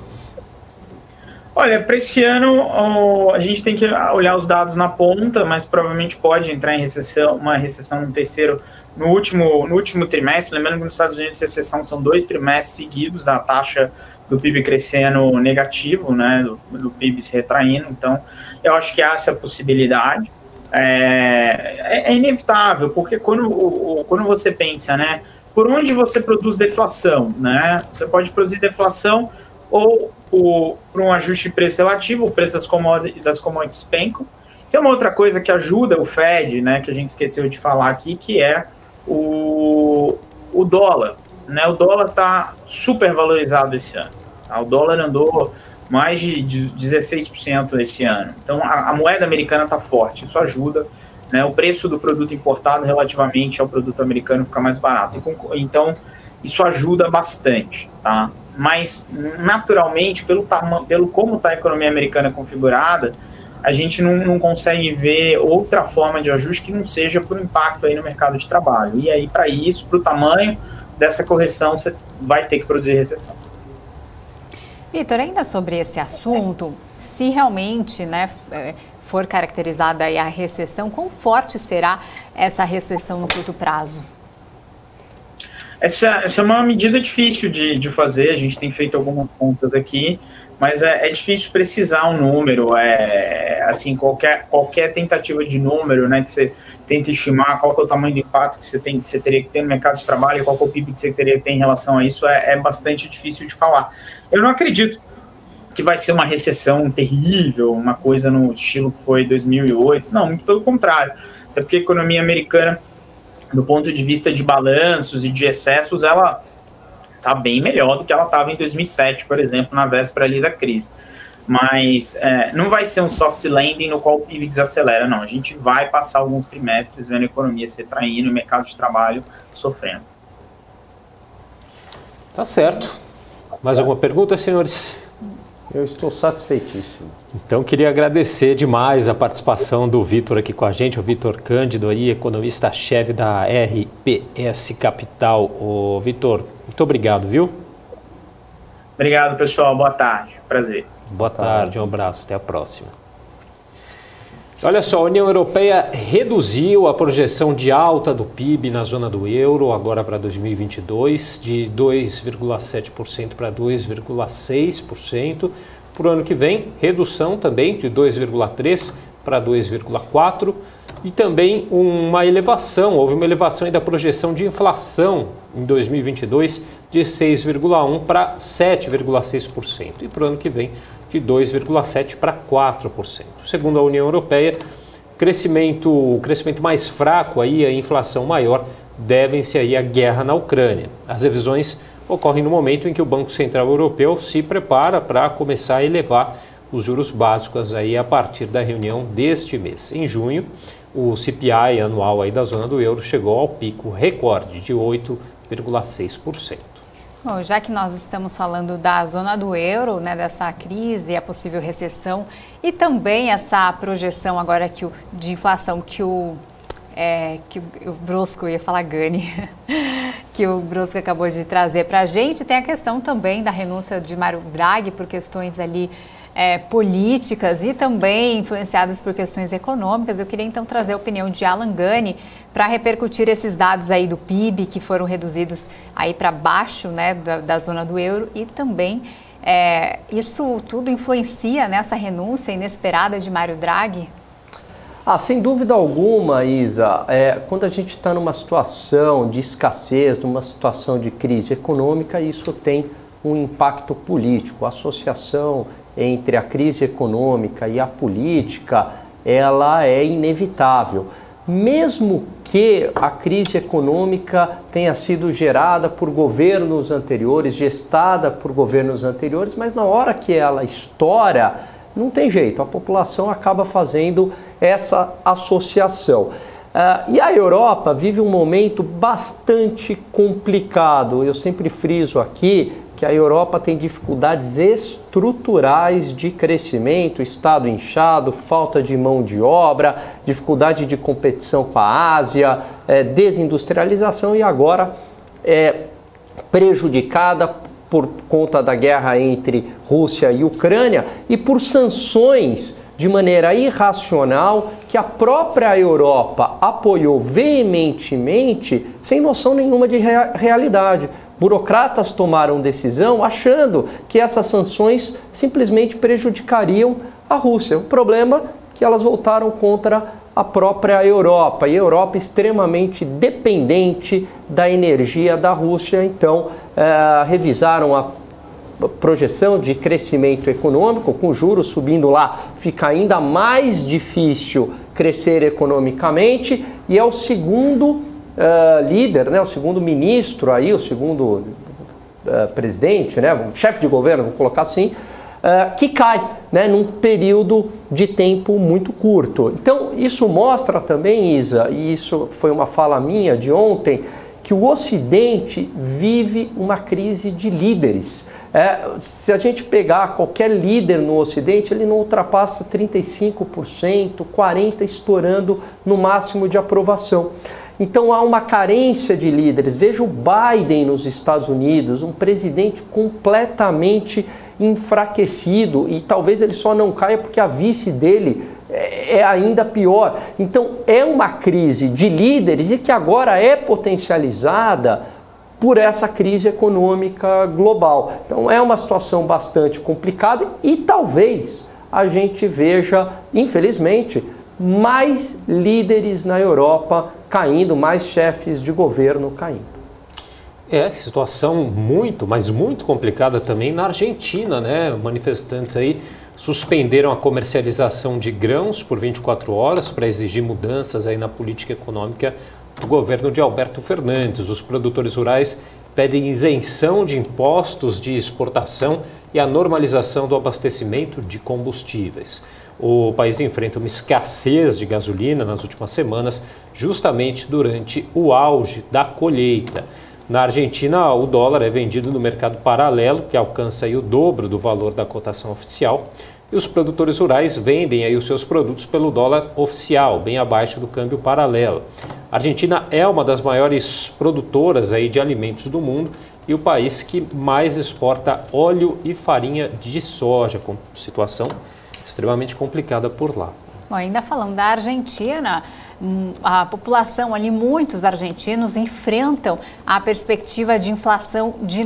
Olha, para esse ano a gente tem que olhar os dados na ponta, mas provavelmente pode entrar em recessão, uma recessão no último trimestre. Lembrando que nos Estados Unidos recessão são 2 trimestres seguidos da taxa do PIB crescendo negativo, né, do PIB se retraindo. Então, eu acho que há essa possibilidade. É inevitável, porque quando você pensa, né, por onde você produz deflação, né, você pode produzir deflação ou por um ajuste de preço relativo, o preço das commodities despencam. Tem uma outra coisa que ajuda o Fed, né, que a gente esqueceu de falar aqui, que é o dólar. Né, o dólar está super valorizado esse ano. Tá? O dólar andou mais de 16% esse ano. Então, a moeda americana está forte, isso ajuda. Né, o preço do produto importado relativamente ao produto americano fica mais barato. Então, isso ajuda bastante. Tá? Mas, naturalmente, pelo como está a economia americana configurada, a gente não consegue ver outra forma de ajuste que não seja por impacto aí no mercado de trabalho. E aí, para isso, para o tamanho dessa correção, você vai ter que produzir recessão. Vitor, ainda sobre esse assunto, se realmente, né, for caracterizada aí a recessão, quão forte será essa recessão no curto prazo? Essa é uma medida difícil de fazer, a gente tem feito algumas contas aqui, mas é difícil precisar um número, assim, qualquer tentativa de número, né, que você tenta estimar qual que é o tamanho do impacto que você teria que ter no mercado de trabalho, qual que é o PIB que você teria que ter em relação a isso, é bastante difícil de falar. Eu não acredito que vai ser uma recessão terrível, uma coisa no estilo que foi 2008, não, muito pelo contrário, até porque a economia americana, do ponto de vista de balanços e de excessos, ela está bem melhor do que ela estava em 2007, por exemplo, na véspera ali da crise. Mas não vai ser um soft landing no qual o PIB desacelera, não. A gente vai passar alguns trimestres vendo a economia se retraindo e o mercado de trabalho sofrendo. Tá certo. Mais alguma pergunta, senhores? Eu estou satisfeitíssimo. Então, queria agradecer demais a participação do Vitor aqui com a gente, o Vitor Cândido, aí, economista-chefe da RPS Capital. Ô, Vitor, muito obrigado, viu? Obrigado, pessoal. Boa tarde. Prazer. Boa tarde, um abraço. Até a próxima. Olha só, a União Europeia reduziu a projeção de alta do PIB na zona do euro, agora para 2022, de 2,7% para 2,6%. Para o ano que vem, redução também de 2,3% para 2,4%. E também houve uma elevação aí da projeção de inflação em 2022 de 6,1% para 7,6%. E para o ano que vem, de 2,7% para 4%. Segundo a União Europeia, o crescimento mais fraco, aí, a inflação maior, devem-se aí à guerra na Ucrânia. As revisões ocorrem no momento em que o Banco Central Europeu se prepara para começar a elevar os juros básicos aí a partir da reunião deste mês. Em junho, o CPI anual aí da zona do euro chegou ao pico recorde de 8,6%. Bom, já que nós estamos falando da zona do euro, né, dessa crise, a possível recessão e também essa projeção agora de inflação que o Brosco, ia falar Gani, que o Brosco acabou de trazer para a gente, tem a questão também da renúncia de Mário Draghi por questões ali políticas e também influenciadas por questões econômicas. Eu queria então trazer a opinião de Alan Gani para repercutir esses dados aí do PIB que foram reduzidos aí para baixo, né, da zona do euro, e também isso tudo influencia nessa renúncia inesperada de Mário Draghi? Sem dúvida alguma, Isa, quando a gente está numa situação de escassez, numa situação de crise econômica, isso tem um impacto político. A associação entre a crise econômica e a política, ela é inevitável. mesmo que a crise econômica tenha sido gerada por governos anteriores, gestada por governos anteriores, mas na hora que ela estoura, não tem jeito, a população acaba fazendo essa associação. E a Europa vive um momento bastante complicado. Eu sempre friso aqui que a Europa tem dificuldades estruturais de crescimento, Estado inchado, falta de mão de obra, dificuldade de competição com a Ásia, desindustrialização e agora prejudicada por conta da guerra entre Rússia e Ucrânia e por sanções de maneira irracional que a própria Europa apoiou veementemente sem noção nenhuma de realidade. Burocratas tomaram decisão achando que essas sanções simplesmente prejudicariam a Rússia. O problema é que elas voltaram contra a própria Europa, e a Europa é extremamente dependente da energia da Rússia, então revisaram a projeção de crescimento econômico, com juros subindo lá, fica ainda mais difícil crescer economicamente, e é o segundo líder, né, o segundo ministro, aí, o segundo presidente, né, o chefe de governo, vou colocar assim, que cai, né, num período de tempo muito curto. Então, isso mostra também, Isa, e isso foi uma fala minha de ontem, que o Ocidente vive uma crise de líderes. Se a gente pegar qualquer líder no Ocidente, ele não ultrapassa 35%, 40% estourando no máximo de aprovação. Então há uma carência de líderes. Veja o Biden nos Estados Unidos, um presidente completamente enfraquecido, e talvez ele só não caia porque a vice dele é ainda pior. Então é uma crise de líderes e que agora é potencializada por essa crise econômica global. Então é uma situação bastante complicada e talvez a gente veja, infelizmente, mais líderes na Europa caindo, mais chefes de governo caindo. Situação muito, mas muito complicada também na Argentina, né? Manifestantes aí suspenderam a comercialização de grãos por 24 horas para exigir mudanças aí na política econômica do governo de Alberto Fernandes. Os produtores rurais pedem isenção de impostos de exportação e a normalização do abastecimento de combustíveis. O país enfrenta uma escassez de gasolina nas últimas semanas, justamente durante o auge da colheita. Na Argentina, o dólar é vendido no mercado paralelo, que alcança aí o dobro do valor da cotação oficial, e os produtores rurais vendem aí os seus produtos pelo dólar oficial, bem abaixo do câmbio paralelo. A Argentina é uma das maiores produtoras aí de alimentos do mundo e o país que mais exporta óleo e farinha de soja, com situação extremamente complicada por lá. Bom, ainda falando da Argentina, a população ali, muitos argentinos enfrentam a perspectiva de inflação de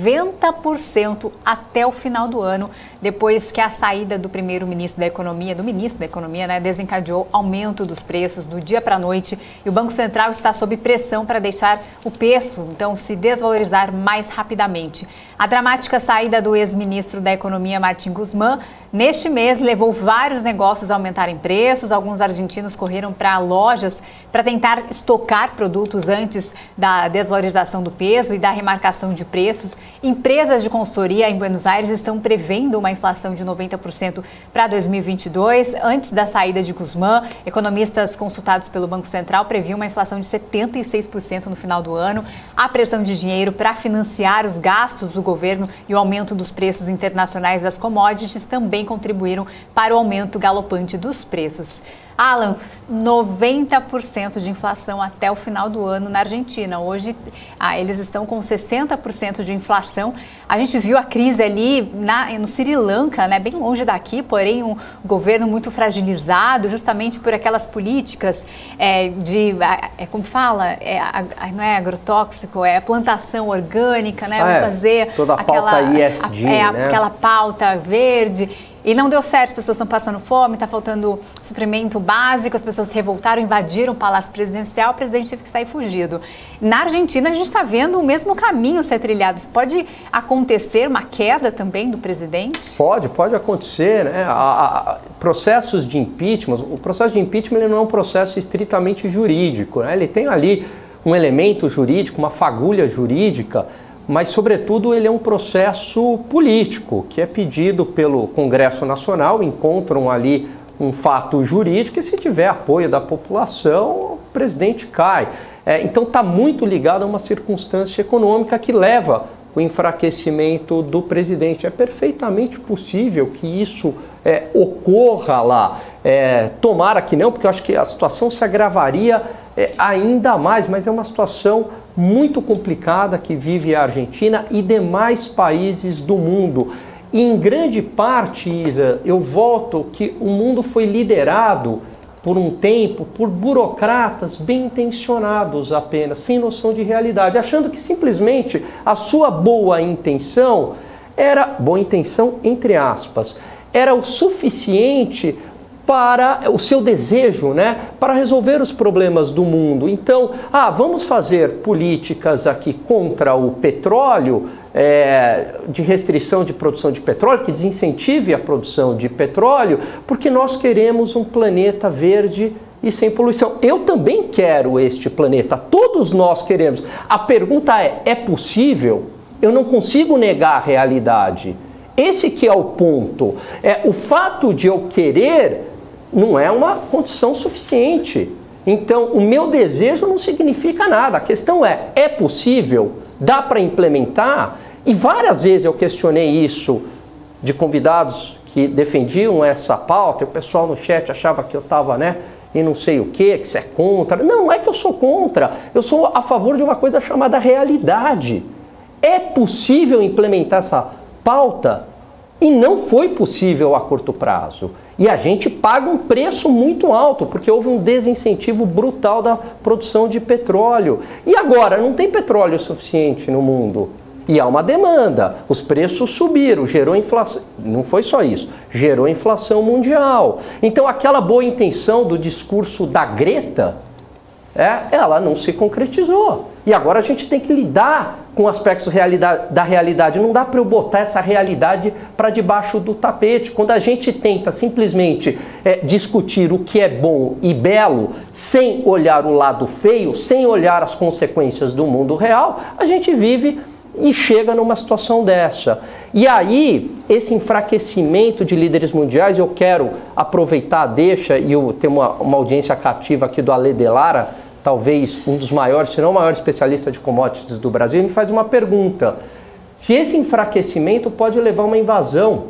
90% até o final do ano, depois que a saída do primeiro-ministro da Economia, né, desencadeou aumento dos preços do dia para a noite, e o Banco Central está sob pressão para deixar o peso, então, se desvalorizar mais rapidamente. A dramática saída do ex-ministro da Economia, Martín Guzmán, neste mês levou vários negócios a aumentarem preços. Alguns argentinos correram para lojas para tentar estocar produtos antes da desvalorização do peso e da remarcação de preços. Empresas de consultoria em Buenos Aires estão prevendo uma inflação de 90% para 2022. Antes da saída de Guzmán, economistas consultados pelo Banco Central previam uma inflação de 76% no final do ano. A pressão de dinheiro para financiar os gastos do governo e o aumento dos preços internacionais das commodities também contribuíram para o aumento galopante dos preços. Alan, 90% de inflação até o final do ano na Argentina. Hoje, eles estão com 60% de inflação. A gente viu a crise ali no Sri Lanka, né, bem longe daqui, porém um governo muito fragilizado, justamente por aquelas políticas como fala? Não é agrotóxico, é plantação orgânica, né? Vamos fazer toda a pauta ESG, né? Aquela pauta verde. E não deu certo, as pessoas estão passando fome, está faltando suprimento básico, as pessoas se revoltaram, invadiram o Palácio Presidencial, o presidente teve que sair fugido. Na Argentina, a gente está vendo o mesmo caminho ser trilhado. Pode acontecer uma queda também do presidente? Pode acontecer, né? Processos de impeachment, o processo de impeachment ele não é um processo estritamente jurídico, né? Ele tem ali um elemento jurídico, uma fagulha jurídica, mas, sobretudo, ele é um processo político, que é pedido pelo Congresso Nacional, encontram ali um fato jurídico e, se tiver apoio da população, o presidente cai. Então, está muito ligado a uma circunstância econômica que leva o enfraquecimento do presidente. É perfeitamente possível que isso ocorra lá. Tomara que não, porque eu acho que a situação se agravaria ainda mais, mas é uma situação muito complicada que vive a Argentina e demais países do mundo. E em grande parte, Isa, eu volto que o mundo foi liderado por um tempo por burocratas bem intencionados apenas, sem noção de realidade, achando que simplesmente a sua boa intenção era, boa intenção entre aspas, era o suficiente para o seu desejo, né, para resolver os problemas do mundo. Então, vamos fazer políticas aqui contra o petróleo, de restrição de produção de petróleo, que desincentive a produção de petróleo, porque nós queremos um planeta verde e sem poluição. Eu também quero este planeta, todos nós queremos. A pergunta é possível? Eu não consigo negar a realidade. Esse que é o ponto. O fato de eu querer não é uma condição suficiente. Então, o meu desejo não significa nada. A questão é possível? Dá para implementar? E várias vezes eu questionei isso de convidados que defendiam essa pauta, e o pessoal no chat achava que eu estava, e não sei o que você é contra. Não é que eu sou contra. Eu sou a favor de uma coisa chamada realidade. É possível implementar essa pauta? E não foi possível a curto prazo. E a gente paga um preço muito alto, porque houve um desincentivo brutal da produção de petróleo. E agora, não tem petróleo suficiente no mundo. E há uma demanda. Os preços subiram, gerou inflação. Não foi só isso, gerou inflação mundial. Então, aquela boa intenção do discurso da Greta, ela não se concretizou. E agora a gente tem que lidar com aspectos da realidade. Não dá para eu botar essa realidade para debaixo do tapete. Quando a gente tenta simplesmente discutir o que é bom e belo, sem olhar o lado feio, sem olhar as consequências do mundo real, a gente vive e chega numa situação dessa. E aí, esse enfraquecimento de líderes mundiais, eu quero aproveitar a deixa, e eu tenho uma audiência cativa aqui do Ale Delara, talvez um dos maiores, se não o maior especialista de commodities do Brasil, e me faz uma pergunta. Se esse enfraquecimento pode levar a uma invasão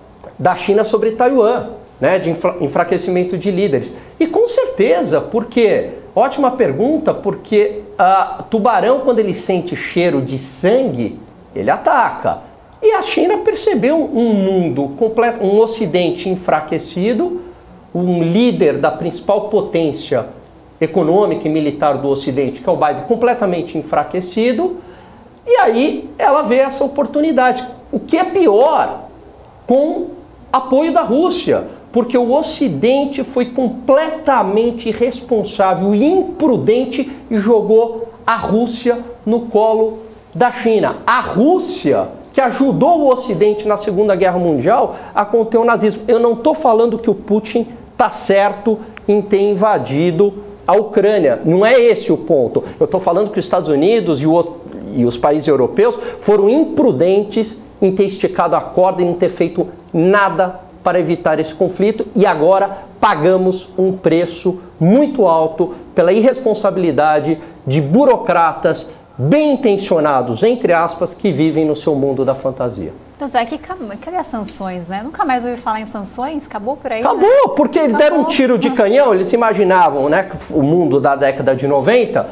da China sobre Taiwan, de enfraquecimento de líderes. E com certeza, porque, ótima pergunta, porque tubarão, quando ele sente cheiro de sangue, ele ataca. E a China percebeu um mundo completo, um ocidente enfraquecido, um líder da principal potência econômica e militar do Ocidente, que é o Biden, completamente enfraquecido, e aí ela vê essa oportunidade. O que é pior, com apoio da Rússia, porque o Ocidente foi completamente irresponsável e imprudente e jogou a Rússia no colo da China. A Rússia, que ajudou o Ocidente na Segunda Guerra Mundial a conter o nazismo. Eu não estou falando que o Putin está certo em ter invadido a Ucrânia, não é esse o ponto. Eu estou falando que os Estados Unidos e os países europeus foram imprudentes em ter esticado a corda e não ter feito nada para evitar esse conflito, e agora pagamos um preço muito alto pela irresponsabilidade de burocratas bem intencionados, entre aspas, que vivem no seu mundo da fantasia. Tanto é que cadê as sanções, Nunca mais ouvi falar em sanções, acabou por aí? Acabou, porque eles deram um tiro de canhão, eles imaginavam, que o mundo da década de 90,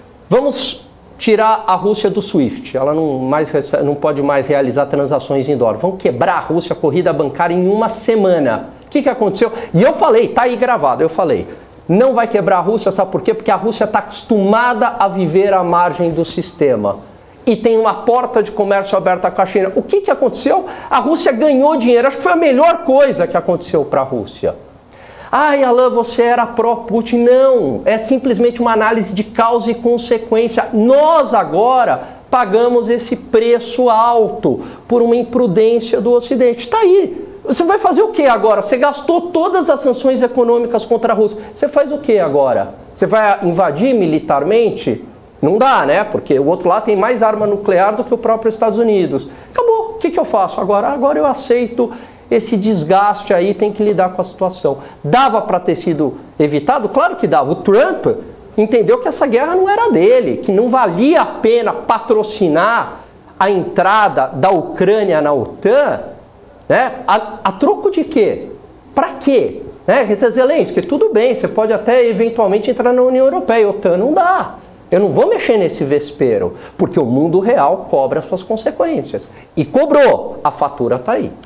vamos tirar a Rússia do SWIFT, ela não pode mais realizar transações em dólar, vamos quebrar a Rússia, a corrida bancária em uma semana. O que aconteceu? E eu falei, tá aí gravado, eu falei, não vai quebrar a Rússia, sabe por quê? Porque a Rússia está acostumada a viver à margem do sistema. e tem uma porta de comércio aberta com a China. O que aconteceu? A Rússia ganhou dinheiro. Acho que foi a melhor coisa que aconteceu para a Rússia. Ai, Alan, você era pró-Putin. Não, é simplesmente uma análise de causa e consequência. Nós agora pagamos esse preço alto por uma imprudência do Ocidente. Está aí. Você vai fazer o que agora? Você gastou todas as sanções econômicas contra a Rússia. Você faz o que agora? Você vai invadir militarmente? Não dá, né? Porque o outro lado tem mais arma nuclear do que o próprio Estados Unidos. Acabou. O que eu faço agora? Agora eu aceito esse desgaste aí, tem que lidar com a situação. Dava para ter sido evitado? Claro que dava. O Trump entendeu que essa guerra não era dele, que não valia a pena patrocinar a entrada da Ucrânia na OTAN, né? A troco de quê? Para quê? Né? Zelensky, tudo bem, você pode até eventualmente entrar na União Europeia, OTAN não dá. Eu não vou mexer nesse vespeiro, porque o mundo real cobra as suas consequências. E cobrou, a fatura está aí.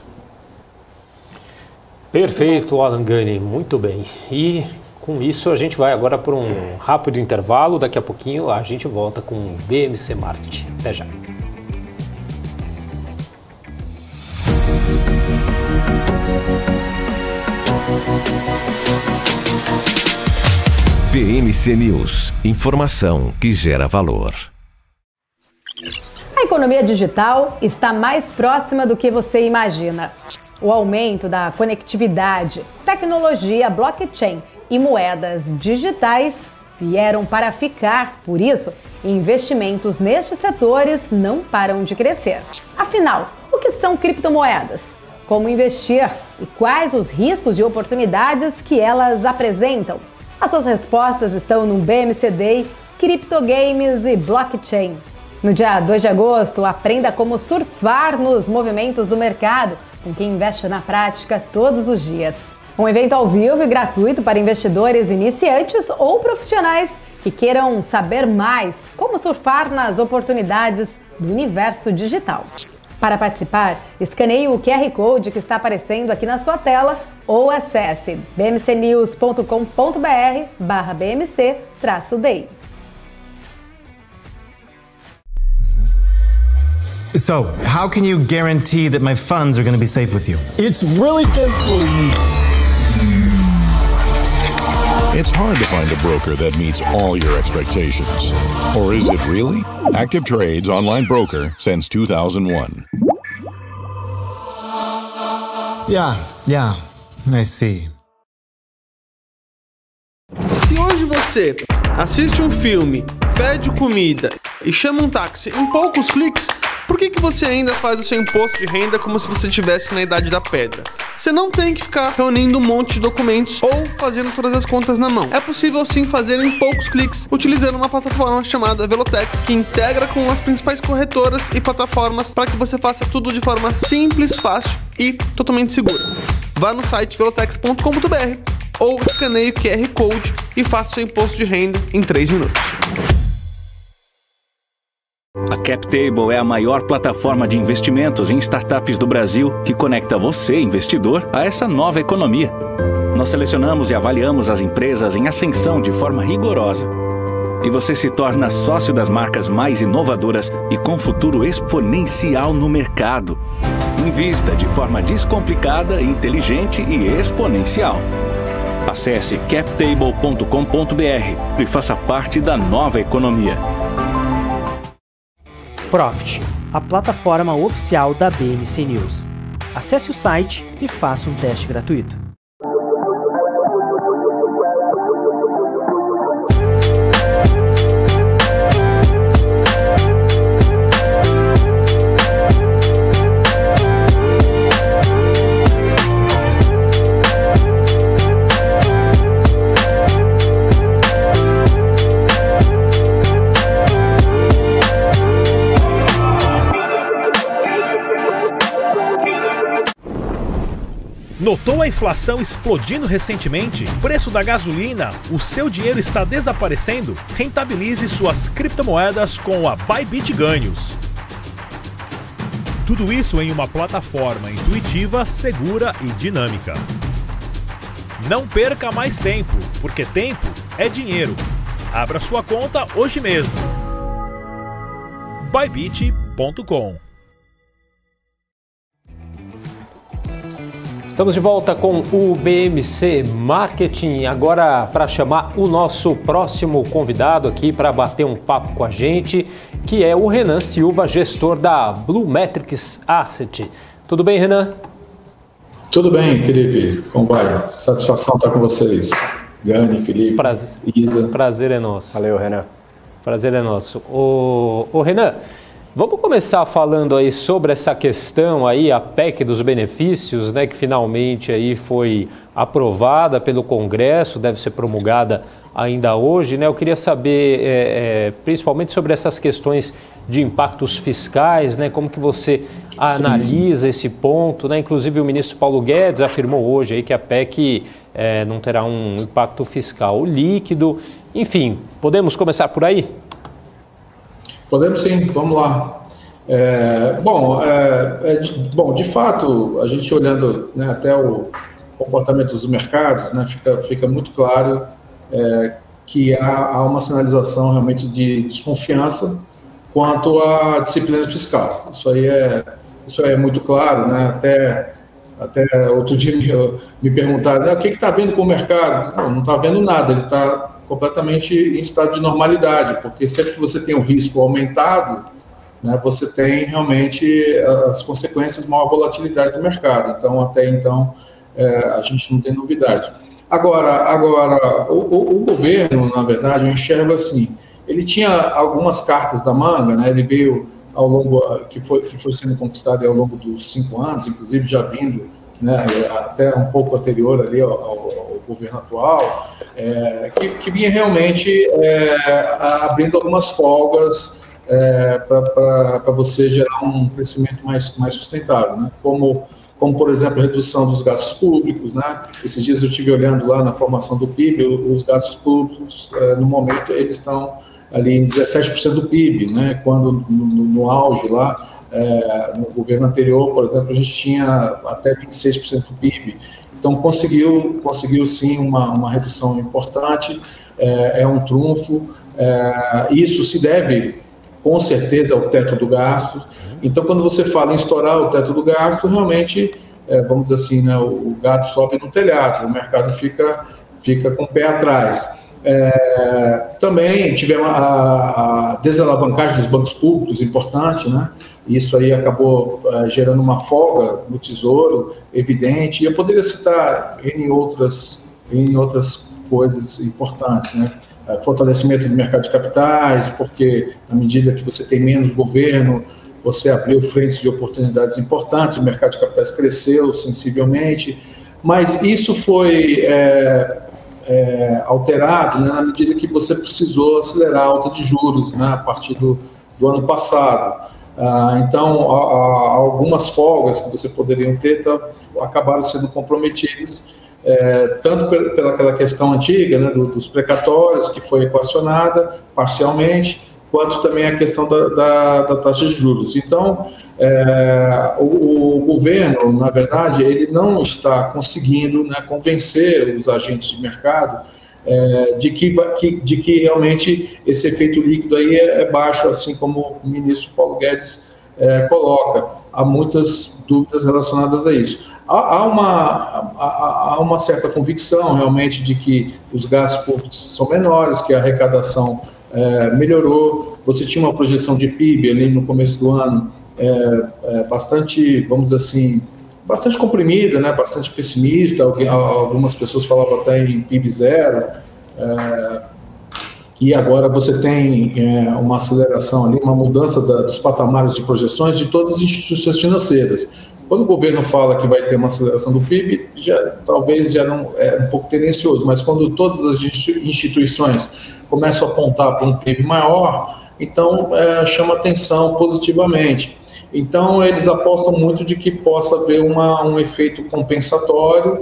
Perfeito, Alan Gani, muito bem. E com isso a gente vai agora para um rápido intervalo, daqui a pouquinho a gente volta com o BMC Marketing. Até já. BMC News, informação que gera valor. A economia digital está mais próxima do que você imagina. O aumento da conectividade, tecnologia, blockchain e moedas digitais vieram para ficar. Por isso, investimentos nestes setores não param de crescer. Afinal, o que são criptomoedas? Como investir e quais os riscos e oportunidades que elas apresentam? As suas respostas estão no BMC Day, Criptogames e Blockchain. No dia 2 de agosto, aprenda como surfar nos movimentos do mercado com quem investe na prática todos os dias. Um evento ao vivo e gratuito para investidores iniciantes ou profissionais que queiram saber mais como surfar nas oportunidades do universo digital. Para participar, escaneie o QR Code que está aparecendo aqui na sua tela ou acesse bmcnews.com.br/bmc-day. So, how can you guarantee that my funds are going to be safe with you? It's really simple. It's hard to find a broker that meets all your expectations. Or is it really? Active Trades online broker since 2001. Yeah, I see. Se hoje você assiste um filme, pede comida e chama um táxi em poucos cliques, por que você ainda faz o seu imposto de renda como se você estivesse na Idade da Pedra? Você não tem que ficar reunindo um monte de documentos ou fazendo todas as contas na mão. É possível sim fazer em poucos cliques, utilizando uma plataforma chamada Velotex, que integra com as principais corretoras e plataformas para que você faça tudo de forma simples, fácil e totalmente segura. Vá no site velotex.com.br ou escaneie o QR Code e faça seu imposto de renda em 3 minutos. A CapTable é a maior plataforma de investimentos em startups do Brasil que conecta você, investidor, a essa nova economia. Nós selecionamos e avaliamos as empresas em ascensão de forma rigorosa. E você se torna sócio das marcas mais inovadoras e com futuro exponencial no mercado. Invista de forma descomplicada, inteligente e exponencial. Acesse captable.com.br e faça parte da nova economia. Profit, a plataforma oficial da BMC News. Acesse o site e faça um teste gratuito. Notou a inflação explodindo recentemente? Preço da gasolina? O seu dinheiro está desaparecendo? Rentabilize suas criptomoedas com a Bybit Ganhos. Tudo isso em uma plataforma intuitiva, segura e dinâmica. Não perca mais tempo, porque tempo é dinheiro. Abra sua conta hoje mesmo. bybit.com. Estamos de volta com o BMC Marketing, agora para chamar o nosso próximo convidado aqui para bater um papo com a gente, que é o Renan Silva, gestor da Blumetrics Asset. Tudo bem, Renan? Tudo bem, Felipe. Como vai? Satisfação estar com vocês. Gani, Felipe, Isa. Prazer é nosso. Valeu, Renan. Prazer é nosso. Ô Renan, vamos começar falando aí sobre essa questão aí, a PEC dos benefícios, né, que finalmente aí foi aprovada pelo Congresso, deve ser promulgada ainda hoje, né? Eu queria saber principalmente sobre essas questões de impactos fiscais, né? Como que você analisa esse ponto, né? Inclusive o ministro Paulo Guedes afirmou hoje aí que a PEC não terá um impacto fiscal líquido. Enfim, podemos começar por aí? Podemos sim, vamos lá. Bom, de fato, a gente olhando, né, até o comportamento dos mercados, né, fica muito claro que há uma sinalização realmente de desconfiança quanto à disciplina fiscal. Isso é muito claro, né? Até outro dia me perguntaram, o que está vendo com o mercado? Não está vendo nada, ele está completamente em estado de normalidade, porque sempre que você tem um risco aumentado, né, você tem realmente as consequências de maior volatilidade do mercado. Então, até então, a gente não tem novidade. Agora o governo, na verdade, eu enxergo assim, ele tinha algumas cartas da manga, né, ele veio ao longo, que foi sendo conquistado ao longo dos 5 anos, inclusive já vindo, né, até um pouco anterior ali ao governo atual, que vinha realmente abrindo algumas folgas para você gerar um crescimento mais sustentável, né? Como, por exemplo, a redução dos gastos públicos, né? Esses dias eu estive olhando lá na formação do PIB, os gastos públicos, no momento, eles estão ali em 17% do PIB, né? Quando no auge lá, no governo anterior, por exemplo, a gente tinha até 26% do PIB. Então, conseguiu sim uma redução importante, é um trunfo. Isso se deve, com certeza, ao teto do gasto. Então, quando você fala em estourar o teto do gasto, realmente, vamos dizer assim, né, o gato sobe no telhado, o mercado fica com o pé atrás. Também tivemos a desalavancagem dos bancos públicos, importante, né? Isso aí acabou gerando uma folga no Tesouro, evidente, e eu poderia citar em outras coisas importantes, né? Fortalecimento do mercado de capitais, porque na medida que você tem menos governo, você abriu frentes de oportunidades importantes, o mercado de capitais cresceu sensivelmente, mas isso foi alterado, né, na medida que você precisou acelerar a alta de juros, né, a partir do ano passado. Então, algumas folgas que você poderiam ter acabaram sendo comprometidas, tanto pelaquela questão antiga, né, dos precatórios, que foi equacionada parcialmente, quanto também a questão da taxa de juros. Então, o governo, na verdade, ele não está conseguindo, né, convencer os agentes de mercado de que realmente esse efeito líquido aí é baixo, assim como o ministro Paulo Guedes coloca. Há muitas dúvidas relacionadas a isso. Há uma certa convicção, realmente, de que os gastos públicos são menores, que a arrecadação melhorou. Você tinha uma projeção de PIB ali no começo do ano bastante, vamos dizer assim, bastante comprimida, né? Bastante pessimista. Algumas pessoas falavam até em PIB zero. E agora você tem uma aceleração ali, uma mudança dos patamares de projeções de todas as instituições financeiras. Quando o governo fala que vai ter uma aceleração do PIB, talvez já não é um pouco tendencioso, mas quando todas as instituições começam a apontar para um PIB maior, então chama atenção positivamente. Então eles apostam muito de que possa haver um efeito compensatório,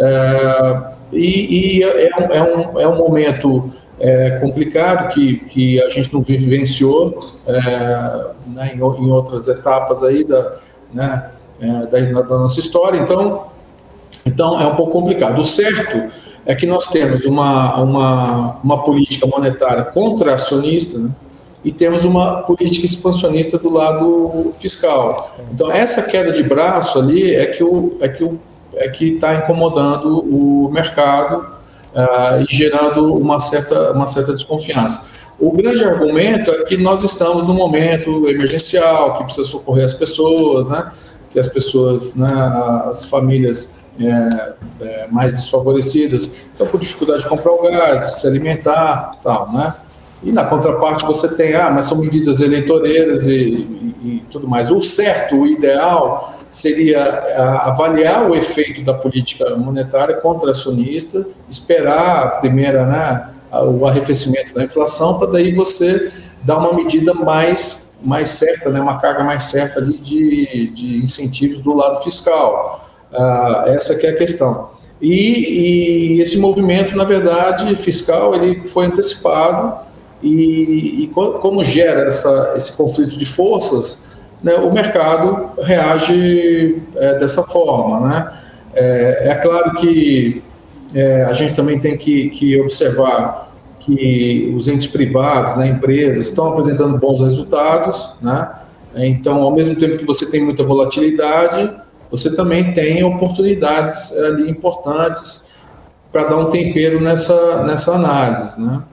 e é um momento complicado que a gente não vivenciou, né, em outras etapas aí da nossa história. Então é um pouco complicado. O certo é que nós temos uma política monetária contracionista, né, e temos uma política expansionista do lado fiscal. Então, essa queda de braço ali é que está incomodando o mercado e gerando uma certa desconfiança. O grande argumento é que nós estamos num momento emergencial, que precisa socorrer as pessoas, né? Que as pessoas, né, as famílias mais desfavorecidas estão com dificuldade de comprar o gás, de se alimentar, tal, né? E na contraparte você tem, mas são medidas eleitoreiras e tudo mais. O certo, o ideal, seria avaliar o efeito da política monetária contracionista, esperar a primeira, né, o arrefecimento da inflação, para daí você dar uma medida mais certa, né, uma carga mais certa ali de incentivos do lado fiscal. Essa que é a questão. E esse movimento, na verdade, fiscal, ele foi antecipado e como gera esse conflito de forças, né, o mercado reage dessa forma, né? É claro que a gente também tem que observar que os entes privados, né, empresas, estão apresentando bons resultados, né? Então, ao mesmo tempo que você tem muita volatilidade, você também tem oportunidades ali importantes para dar um tempero nessa análise, né?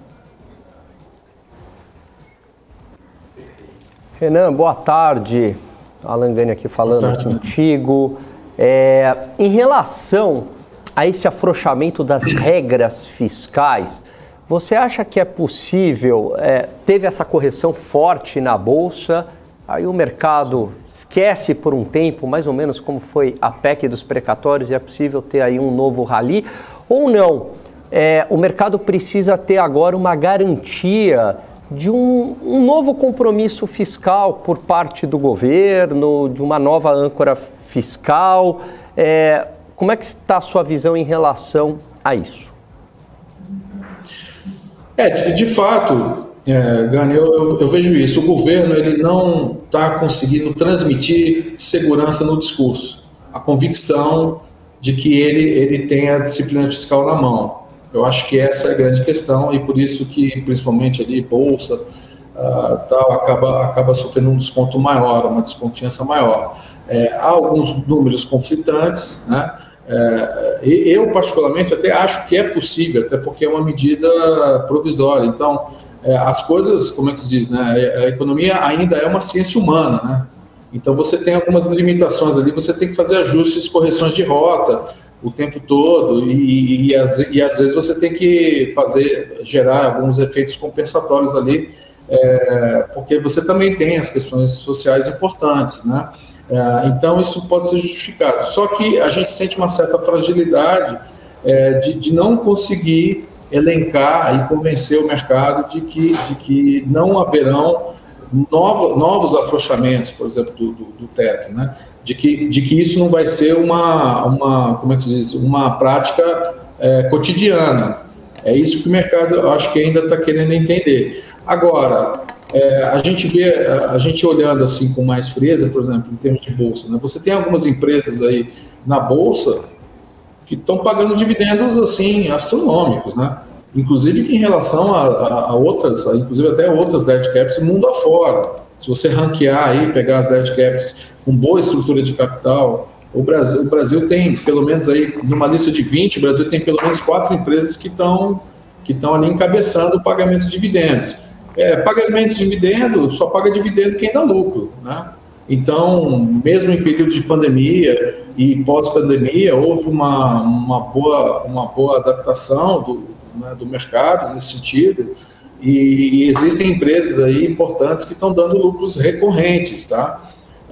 Renan, boa tarde. Alan Gani aqui falando contigo. Em relação a esse afrouxamento das regras fiscais, você acha que é possível, teve essa correção forte na Bolsa, aí o mercado esquece por um tempo, mais ou menos como foi a PEC dos precatórios, e é possível ter aí um novo rally, ou não? O mercado precisa ter agora uma garantia de um novo compromisso fiscal por parte do governo, de uma nova âncora fiscal. Como é que está a sua visão em relação a isso? De fato, Gani, eu vejo isso. O governo ele não está conseguindo transmitir segurança no discurso, a convicção de que ele tem a disciplina fiscal na mão. Eu acho que essa é a grande questão e por isso que, principalmente ali, Bolsa, tal, acaba sofrendo um desconto maior, uma desconfiança maior. Há alguns números conflitantes, né? Eu, particularmente, até acho que é possível, até porque é uma medida provisória. Então, as coisas, como é que se diz, né? A economia ainda é uma ciência humana, né? Então, você tem algumas limitações ali, você tem que fazer ajustes, correções de rota o tempo todo e às vezes você tem que gerar alguns efeitos compensatórios ali, porque você também tem as questões sociais importantes, né? Então isso pode ser justificado, só que a gente sente uma certa fragilidade de não conseguir elencar e convencer o mercado de que não haverão novos afrouxamentos, por exemplo, do teto, né? De que isso não vai ser como é que se diz, uma prática cotidiana. É isso que o mercado, eu acho que ainda está querendo entender. Agora, a gente olhando assim com mais frieza, por exemplo, em termos de bolsa, né? Você tem algumas empresas aí na bolsa que estão pagando dividendos assim astronômicos, né? Inclusive em relação a outras, inclusive até outras large caps mundo afora. Se você ranquear aí, pegar as large caps com boa estrutura de capital, o Brasil tem pelo menos aí, numa lista de 20, o Brasil tem pelo menos 4 empresas que estão ali encabeçando o pagamento de dividendos. Pagamento de dividendo, só paga dividendo quem dá lucro, né? Então, mesmo em período de pandemia e pós-pandemia, houve uma boa adaptação do mercado nesse sentido, e existem empresas aí importantes que estão dando lucros recorrentes, tá?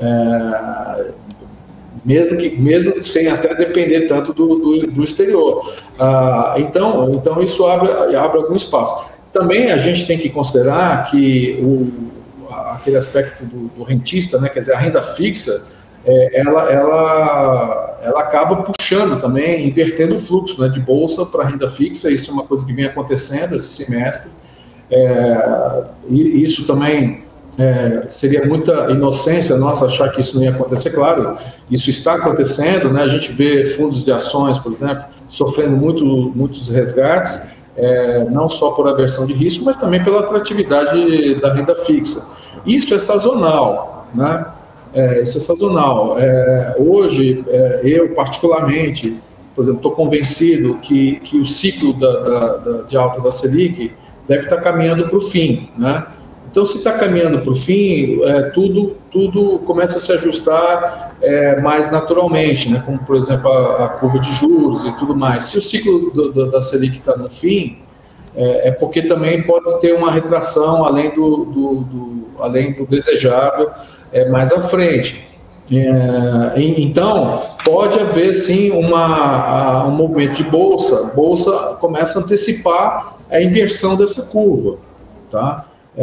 Mesmo sem até depender tanto do exterior. Então isso abre algum espaço. Também a gente tem que considerar que aquele aspecto do rentista, né, quer dizer, a renda fixa, ela acaba puxando também, invertendo o fluxo, né, de bolsa para renda fixa. Isso é uma coisa que vem acontecendo esse semestre. E isso também seria muita inocência nossa achar que isso não ia acontecer. Claro, isso está acontecendo, né? A gente vê fundos de ações, por exemplo, sofrendo muitos resgates. não só por aversão de risco, mas também pela atratividade da renda fixa. Isso é sazonal, né? Isso é sazonal. Hoje, eu particularmente, por exemplo, estou convencido que o ciclo de alta da Selic deve estar caminhando para o fim, né? Então, se está caminhando para o fim, tudo começa a se ajustar mais naturalmente, né? Como, por exemplo, a curva de juros e tudo mais. Se o ciclo da Selic está no fim, é porque também pode ter uma retração além do desejável mais à frente. Então, pode haver sim um movimento de bolsa. A bolsa começa a antecipar a inversão dessa curva, tá?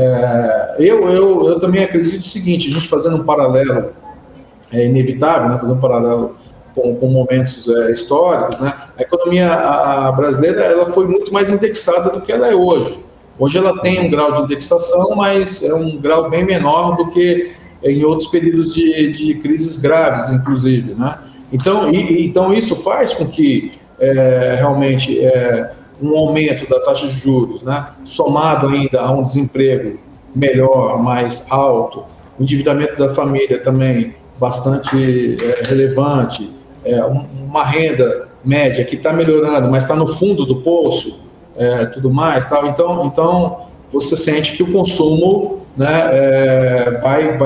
Eu também acredito o seguinte, a gente fazendo um paralelo, é inevitável, né, fazer um paralelo com momentos históricos, né, a economia brasileira ela foi muito mais indexada do que ela é hoje. Hoje ela tem um grau de indexação, mas é um grau bem menor do que em outros períodos de crises graves, inclusive, né? Então isso faz com que realmente um aumento da taxa de juros, né, somado ainda a um desemprego melhor, mais alto, o endividamento da família também bastante relevante, uma renda média que está melhorando, mas está no fundo do poço, tudo mais, tal. Então você sente que o consumo, né,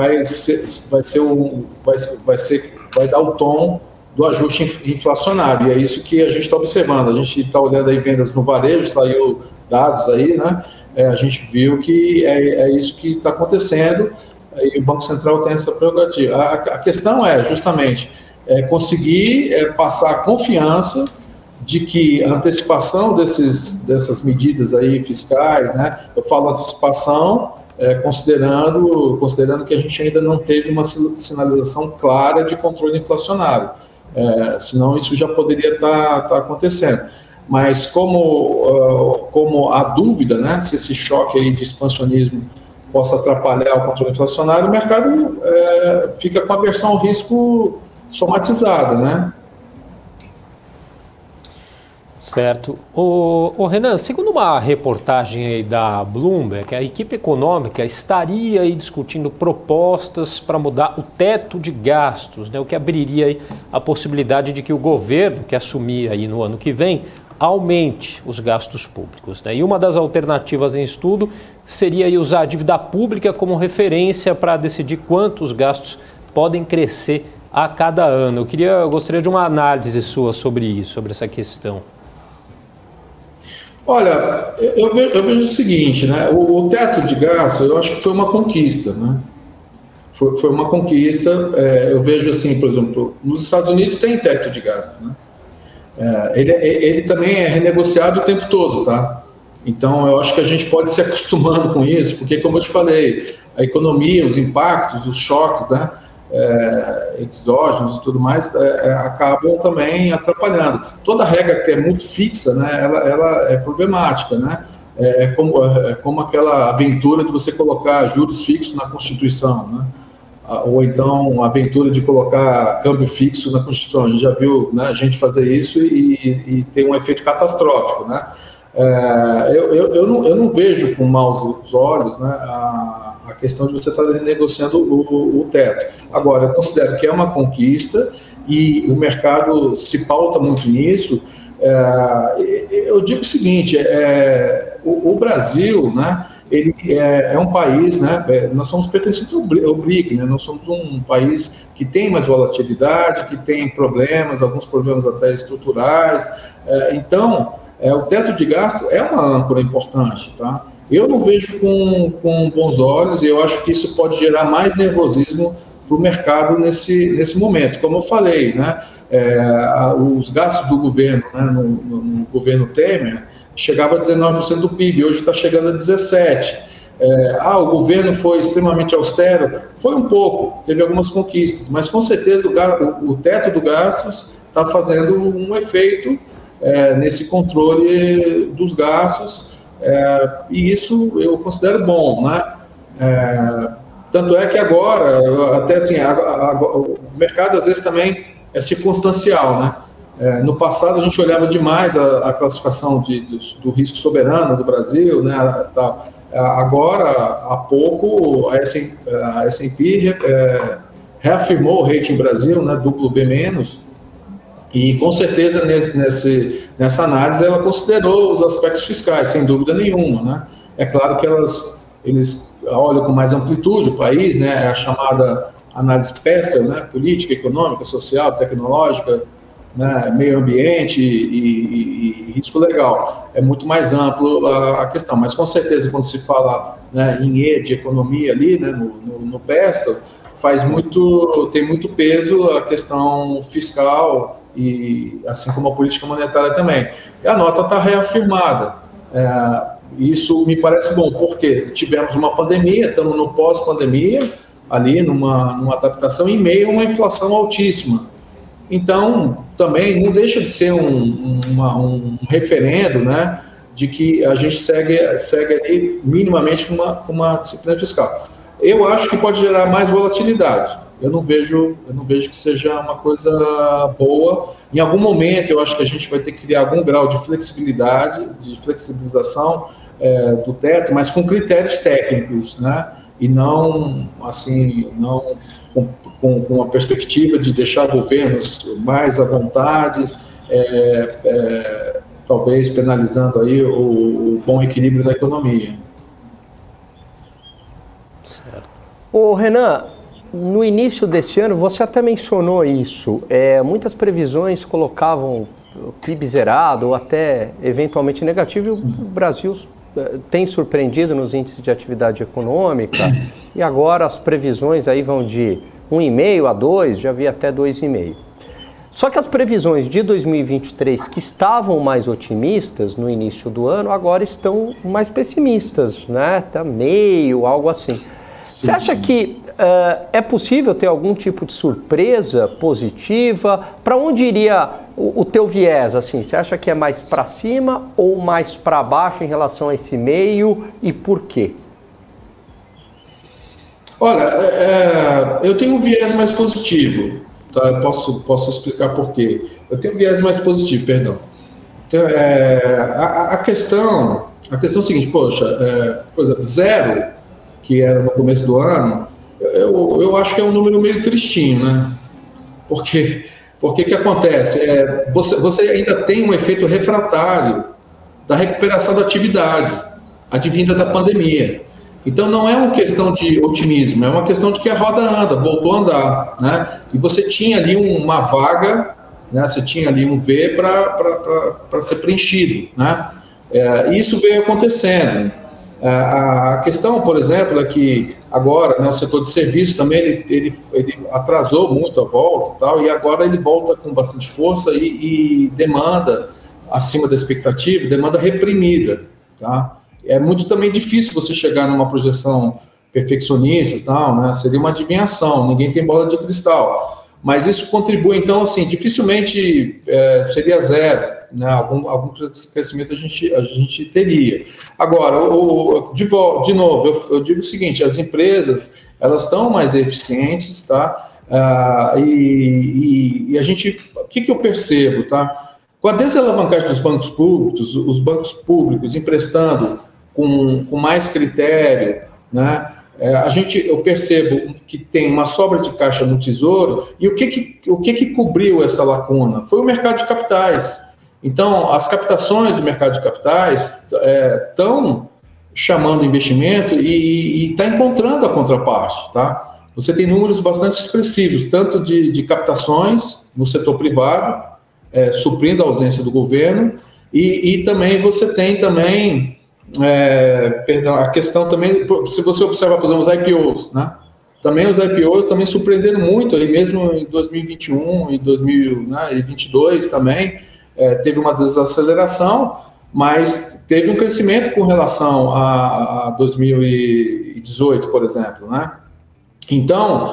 vai dar o tom do ajuste inflacionário, e é isso que a gente está observando. A gente está olhando aí vendas no varejo, saiu dados aí, né? A gente viu que é isso que está acontecendo, e o Banco Central tem essa prerrogativa. A questão é justamente conseguir passar a confiança de que a antecipação dessas medidas aí fiscais, né? Eu falo antecipação considerando que a gente ainda não teve uma sinalização clara de controle inflacionário. Senão isso já poderia estar acontecendo. Mas como a dúvida, né, se esse choque aí de expansionismo possa atrapalhar o controle inflacionário, o mercado fica com a aversão ao risco somatizada, né? Certo. O Renan, segundo uma reportagem aí da Bloomberg, a equipe econômica estaria aí discutindo propostas para mudar o teto de gastos, né, o que abriria aí a possibilidade de que o governo, que assumir aí no ano que vem, aumente os gastos públicos, né? E uma das alternativas em estudo seria aí usar a dívida pública como referência para decidir quantos gastos podem crescer a cada ano. Eu gostaria de uma análise sua sobre isso, sobre essa questão. Olha, eu vejo o seguinte, né? O teto de gasto, eu acho que foi uma conquista, né? Foi uma conquista. Eu vejo assim, por exemplo, nos Estados Unidos tem teto de gasto, né? Ele também é renegociado o tempo todo, tá? Então, eu acho que a gente pode se acostumando com isso, porque, como eu te falei, a economia, os impactos, os choques, né? Exógenos e tudo mais, acabam também atrapalhando. Toda regra que é muito fixa, né, ela é problemática, né? Como aquela aventura de você colocar juros fixos na Constituição, né? Ou então a aventura de colocar câmbio fixo na Constituição. A gente já viu, né, a gente fazer isso e tem um efeito catastrófico, né? Eu não vejo com maus olhos, né, a questão de você estar negociando o teto. Agora, eu considero que é uma conquista e o mercado se pauta muito nisso. Eu digo o seguinte, o Brasil, né, ele é um país, né, nós somos pertencentes ao BRIC, né, nós somos um país que tem mais volatilidade, que tem problemas, alguns problemas até estruturais. Então, o teto de gasto é uma âncora importante, tá? Eu não vejo com bons olhos e eu acho que isso pode gerar mais nervosismo para o mercado nesse momento. Como eu falei, né, os gastos do governo, né, no governo Temer, chegava a 19% do PIB, hoje está chegando a 17%. O governo foi extremamente austero? Foi um pouco, teve algumas conquistas, mas com certeza o teto do gastos está fazendo um efeito nesse controle dos gastos, e isso eu considero bom, né? Tanto é que agora, até assim, o mercado às vezes também é circunstancial, né? No passado, a gente olhava demais a classificação do risco soberano do Brasil, né? Agora, há pouco, a S&P reafirmou o rating Brasil, né, WB-, e com certeza nessa análise ela considerou os aspectos fiscais, sem dúvida nenhuma, né? É claro que eles olham com mais amplitude o país, né? É a chamada análise PESTEL, né? Política, econômica, social, tecnológica, né? Meio ambiente e risco legal. É muito mais amplo a questão, mas com certeza quando se fala, né, em E de economia ali, né, no PESTEL, tem muito peso a questão fiscal e assim como a política monetária também. E a nota está reafirmada. Isso me parece bom, porque tivemos uma pandemia, estamos no pós-pandemia, ali numa adaptação em meio a uma inflação altíssima. Então, também não deixa de ser um referendo, né, de que a gente segue ali minimamente uma disciplina fiscal. Eu acho que pode gerar mais volatilidade. Eu não vejo que seja uma coisa boa. Em algum momento, eu acho que a gente vai ter que criar algum grau de flexibilidade, de flexibilização do teto, mas com critérios técnicos, né? E não, assim, não com a perspectiva de deixar governos mais à vontade, talvez penalizando aí o bom equilíbrio da economia. Ô Renan, no início desse ano, você até mencionou isso, muitas previsões colocavam o PIB zerado ou até eventualmente negativo, e o Brasil tem surpreendido nos índices de atividade econômica, e agora as previsões aí vão de 1,5 a 2, já vi até 2,5. Só que as previsões de 2023, que estavam mais otimistas no início do ano, agora estão mais pessimistas, né? Tá meio, algo assim. Você acha que é possível ter algum tipo de surpresa positiva? Para onde iria o teu viés? Assim? Você acha que é mais para cima ou mais para baixo em relação a esse meio e por quê? Olha, eu tenho um viés mais positivo, tá? Eu posso explicar por quê. Eu tenho um viés mais positivo, perdão. Então, a questão é o seguinte, poxa, por exemplo, 0, que era no começo do ano, eu acho que é um número meio tristinho, né? Porque que acontece? Você ainda tem um efeito refratário da recuperação da atividade, advinda da pandemia. Então não é uma questão de otimismo, é uma questão de que a roda anda, voltou a andar, né? E você tinha ali uma vaga, né? Você tinha ali um V para ser preenchido, né? Isso veio acontecendo. A questão, por exemplo, é que agora, né, o setor de serviço também ele atrasou muito a volta e tal, e agora ele volta com bastante força e demanda acima da expectativa, demanda reprimida, tá? É muito também difícil você chegar numa projeção perfeccionista e tal, né? Seria uma adivinhação, ninguém tem bola de cristal. Mas isso contribui, então, assim, dificilmente seria 0, né? Algum crescimento a gente teria. Agora, de novo, eu digo o seguinte, as empresas, elas estão mais eficientes, tá? E a gente, o que eu percebo, tá? Com a desalavancagem dos bancos públicos, os bancos públicos emprestando com mais critério, né? Eu percebo que tem uma sobra de caixa no Tesouro, e o que cobriu essa lacuna? Foi o mercado de capitais. Então, as captações do mercado de capitais estão chamando investimento e está encontrando a contraparte, tá? Você tem números bastante expressivos, tanto de captações no setor privado, suprindo a ausência do governo, e também você tem também... a questão também, se você observar, por exemplo, os IPOs, né? Também os IPOs também surpreenderam muito, aí mesmo em 2021 e 2022 também, teve uma desaceleração, mas teve um crescimento com relação a 2018, por exemplo, né? Então,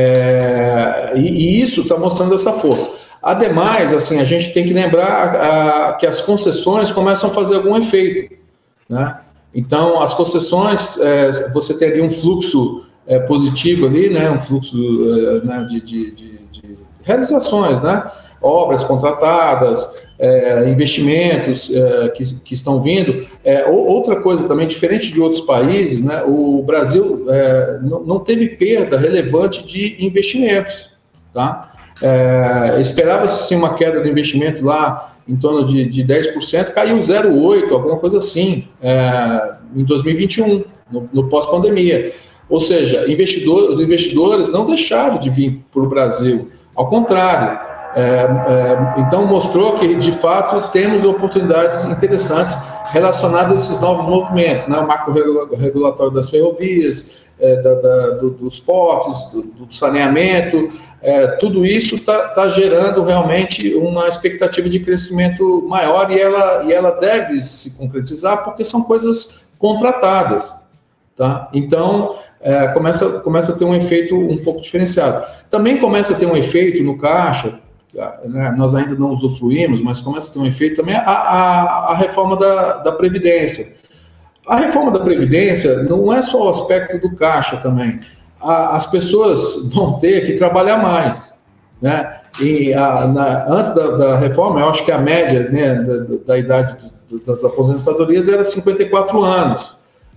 e isso está mostrando essa força. Ademais, assim, a gente tem que lembrar que as concessões começam a fazer algum efeito, né? Então, as concessões, você tem ali um fluxo positivo ali, né? Um fluxo né, de realizações, né? obras contratadas, investimentos que estão vindo. Outra coisa também, diferente de outros países, né, o Brasil não teve perda relevante de investimentos. Tá? Esperava-se uma queda do investimento lá em torno de 10%, caiu 0,8%, alguma coisa assim, em 2021, no pós-pandemia. Ou seja, os investidores não deixaram de vir para o Brasil, ao contrário. Então mostrou que, de fato, temos oportunidades interessantes relacionadas a esses novos movimentos, né? O marco regulatório das ferrovias, dos portos, do saneamento, tudo isso está gerando realmente uma expectativa de crescimento maior e ela deve se concretizar porque são coisas contratadas. Tá? Então, começa a ter um efeito um pouco diferenciado. Também começa a ter um efeito no caixa, né, nós ainda não usufruímos, mas começa a ter um efeito também a reforma da Previdência. A reforma da Previdência não é só o aspecto do caixa também. As pessoas vão ter que trabalhar mais. Né? E antes da reforma, eu acho que a média, né, da idade das aposentadorias era 54 anos.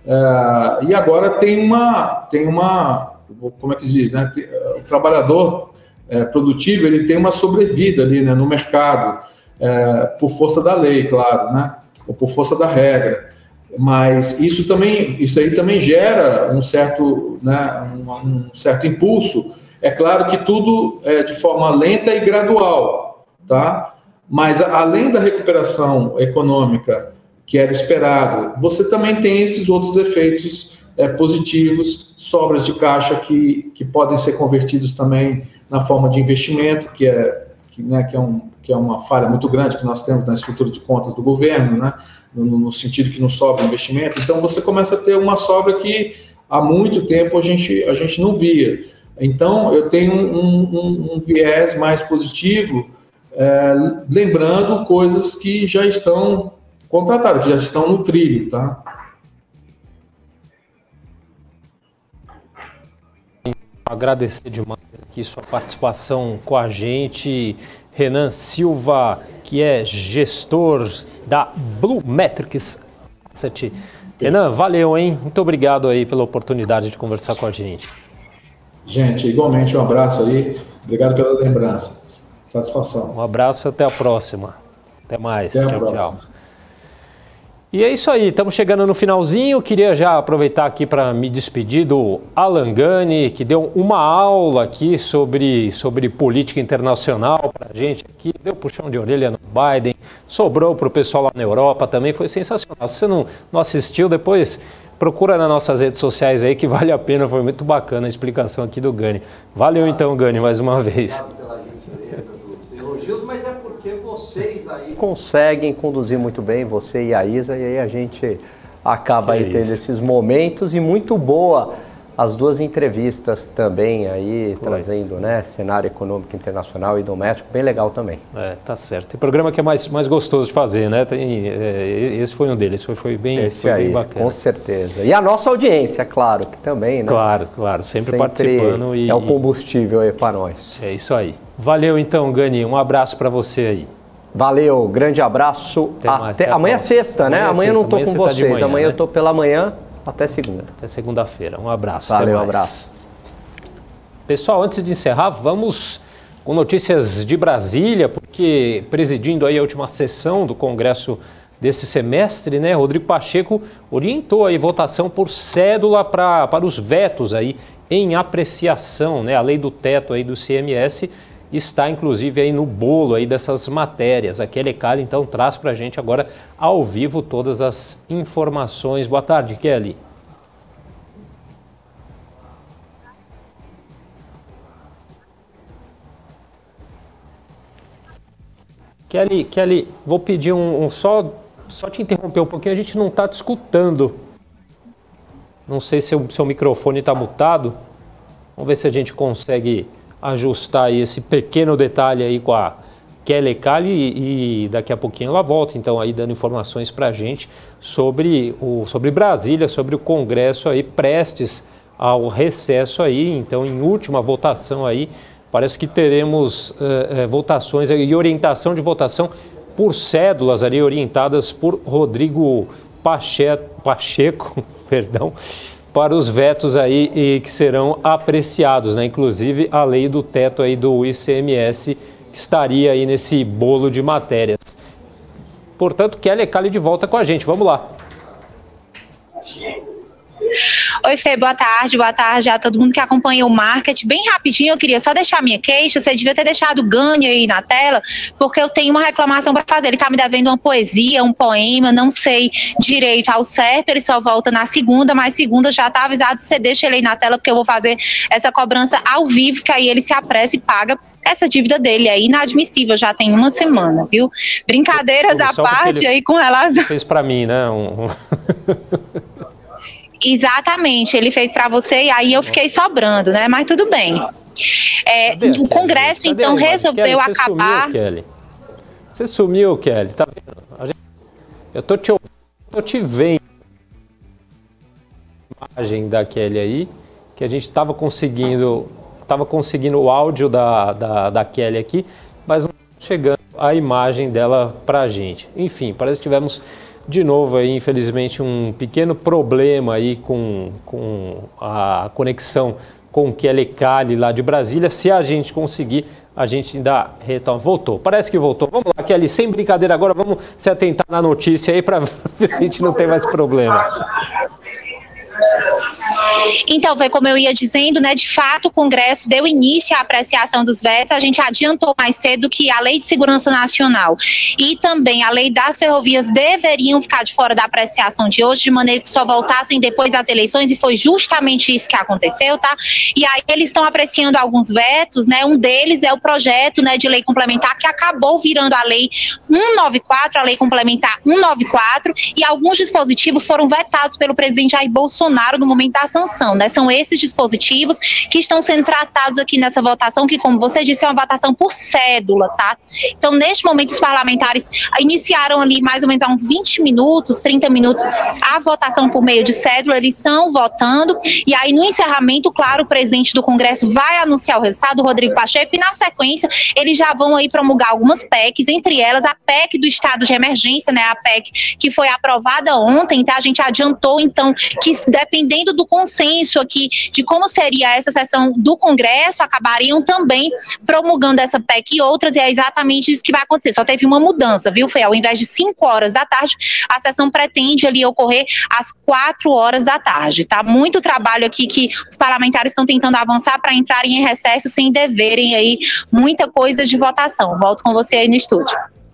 E agora tem uma, como é que se diz, né? O trabalhador produtivo, ele tem uma sobrevida ali, né, no mercado, por força da lei, claro, né, ou por força da regra. Mas isso aí também gera um certo, né, um certo impulso. É claro que tudo é de forma lenta e gradual, tá? Mas além da recuperação econômica que era esperado, você também tem esses outros efeitos positivos, sobras de caixa que podem ser convertidos também na forma de investimento, que é uma falha muito grande que nós temos na estrutura de contas do governo, né? No sentido que não sobra investimento. Então você começa a ter uma sobra que há muito tempo a gente não via. Então eu tenho um viés mais positivo, lembrando coisas que já estão contratadas, que já estão no trilho, tá? Agradecer demais aqui sua participação com a gente, Renan Silva, que é gestor da Blue Metrics Asset. Renan, valeu, hein? Muito obrigado aí pela oportunidade de conversar com a gente. Gente, igualmente um abraço aí, obrigado pela lembrança, satisfação. Um abraço e até a próxima. Até mais. Até a próxima. Tchau. E é isso aí, estamos chegando no finalzinho. Queria já aproveitar aqui para me despedir do Alan Gani, que deu uma aula aqui sobre política internacional para a gente aqui, deu puxão de orelha no Biden, sobrou para o pessoal lá na Europa também, foi sensacional. Se você não assistiu, depois procura nas nossas redes sociais aí que vale a pena, foi muito bacana a explicação aqui do Gani. Valeu então, Gani, mais uma vez. Obrigado pela gentileza dos elogios, mas é porque vocês aí conseguem conduzir muito bem, você e a Isa, e aí a gente acaba aí tendo esses momentos, e muito boa as duas entrevistas também aí, trazendo, né, cenário econômico internacional e doméstico, bem legal também. Tá certo. Tem programa que é mais gostoso de fazer, né? Esse foi um deles, foi bem bacana. Com certeza. E a nossa audiência, claro, que também, né? Claro, sempre participando. É o combustível aí para nós. É isso aí. Valeu então, Gani, um abraço para você aí. Valeu, grande abraço. Até amanhã é sexta, né? Amanhã eu não estou com vocês, amanhã eu estou pela manhã. Até segunda. Até segunda-feira. Um abraço. Valeu, um abraço. Pessoal, antes de encerrar, vamos com notícias de Brasília, porque presidindo aí a última sessão do Congresso desse semestre, né, Rodrigo Pacheco orientou aí votação por cédula para os vetos aí em apreciação, né? A lei do teto aí do ICMS está inclusive aí no bolo aí dessas matérias. A Kelly Cali então traz para a gente agora ao vivo todas as informações. Boa tarde, Kelly. Kelly, vou pedir só te interromper um pouquinho, a gente não está te escutando. Não sei se o seu microfone está mutado. Vamos ver se a gente consegue ajustar aí esse pequeno detalhe aí com a Kelly Cali e daqui a pouquinho ela volta, então, aí dando informações para a gente sobre Brasília, sobre o Congresso aí prestes ao recesso aí, então em última votação aí parece que teremos votações e orientação de votação por cédulas ali orientadas por Rodrigo Pacheco, perdão, para os vetos aí e que serão apreciados, né? Inclusive a lei do teto aí do ICMS que estaria aí nesse bolo de matérias. Portanto, Kelly Cali de volta com a gente. Vamos lá. Oi, Fê, boa tarde a todo mundo que acompanha o marketing. Bem rapidinho, eu queria só deixar minha queixa. Você devia ter deixado o Gani aí na tela, porque eu tenho uma reclamação para fazer. Ele está me devendo uma poesia, um poema, não sei direito ao certo, ele só volta na segunda, mas segunda já está avisado. Você deixa ele aí na tela, porque eu vou fazer essa cobrança ao vivo, que aí ele se apressa e paga essa dívida dele. É inadmissível, já tem uma semana, viu? Brincadeiras à parte aí com relação... Fez para mim, né? Exatamente, ele fez para você e aí eu fiquei sobrando, né? Mas tudo bem. O Congresso, então, resolveu acabar... Sumiu, Kelly. Você sumiu, Kelly, tá vendo? Eu tô te ouvindo, tô te vendo. A imagem da Kelly aí, que a gente estava conseguindo o áudio da Kelly aqui, mas não tá chegando a imagem dela pra gente. Enfim, parece que tivemos... De novo, aí, infelizmente, um pequeno problema aí com a conexão com o Kelly Cali lá de Brasília. Se a gente conseguir, a gente ainda retorna. Voltou, parece que voltou. Vamos lá, Kelly, sem brincadeira agora, vamos se atentar na notícia aí para ver se a gente não tem mais problema. Então, foi como eu ia dizendo, né? De fato, o Congresso deu início à apreciação dos vetos. A gente adiantou mais cedo que a Lei de Segurança Nacional e também a Lei das Ferrovias deveriam ficar de fora da apreciação de hoje, de maneira que só voltassem depois das eleições, e foi justamente isso que aconteceu, tá? E aí eles estão apreciando alguns vetos, né? Um deles é o projeto, né, de lei complementar que acabou virando a Lei 194, a Lei Complementar 194, e alguns dispositivos foram vetados pelo presidente Jair Bolsonaro no momento da sanção, né? São esses dispositivos que estão sendo tratados aqui nessa votação, que, como você disse, é uma votação por cédula, tá? Então, neste momento, os parlamentares iniciaram ali mais ou menos há uns 20 minutos, 30 minutos, a votação por meio de cédula. Eles estão votando, e aí no encerramento, claro, o presidente do Congresso vai anunciar o resultado, o Rodrigo Pacheco, e na sequência eles já vão aí promulgar algumas PECs, entre elas a PEC do estado de emergência, né? A PEC que foi aprovada ontem, tá? A gente adiantou, então, que dependendo do consenso aqui de como seria essa sessão do Congresso, acabariam também promulgando essa PEC e outras, e é exatamente isso que vai acontecer. Só teve uma mudança, viu, Fê? Ao invés de 5 horas da tarde, a sessão pretende ali ocorrer às 4 horas da tarde, tá? Muito trabalho aqui que os parlamentares estão tentando avançar para entrarem em recesso sem deverem aí muita coisa de votação. Volto com você aí no estúdio.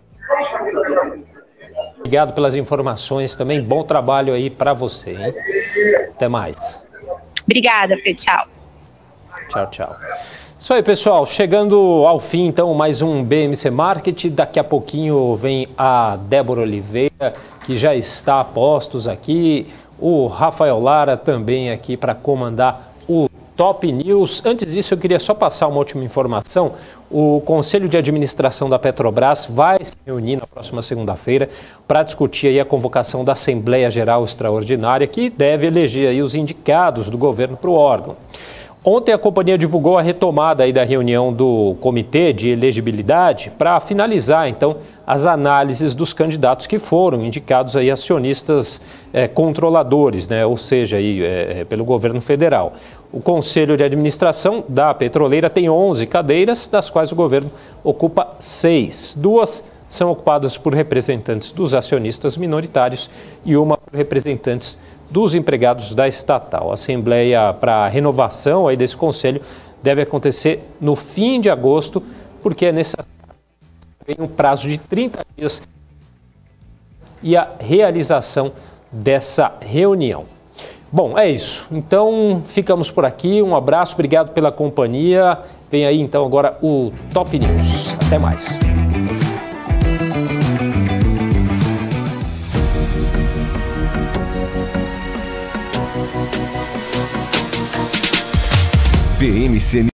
Obrigado pelas informações também. Bom trabalho aí para você, hein? Até mais. Obrigada, Fê. Tchau. Tchau, tchau. Isso aí, pessoal. Chegando ao fim, então, mais um BMC Market. Daqui a pouquinho vem a Débora Oliveira, que já está a postos aqui. O Rafael Lara também aqui para comandar o Top News. Antes disso, eu queria só passar uma última informação. O Conselho de Administração da Petrobras vai se reunir na próxima segunda-feira para discutir aí a convocação da Assembleia Geral Extraordinária, que deve eleger aí os indicados do governo para o órgão. Ontem a companhia divulgou a retomada aí da reunião do Comitê de Elegibilidade para finalizar, então, as análises dos candidatos que foram indicados aí acionistas controladores, né? Ou seja, aí, pelo governo federal. O Conselho de Administração da Petroleira tem 11 cadeiras, das quais o governo ocupa 6. 2 são ocupadas por representantes dos acionistas minoritários e uma por representantes dos empregados da estatal. A assembleia para a renovação aí desse conselho deve acontecer no fim de agosto, porque é necessário um prazo de 30 dias e a realização dessa reunião. Bom, é isso. Então, ficamos por aqui. Um abraço, obrigado pela companhia. Vem aí, então, agora o Top News. Até mais. BMC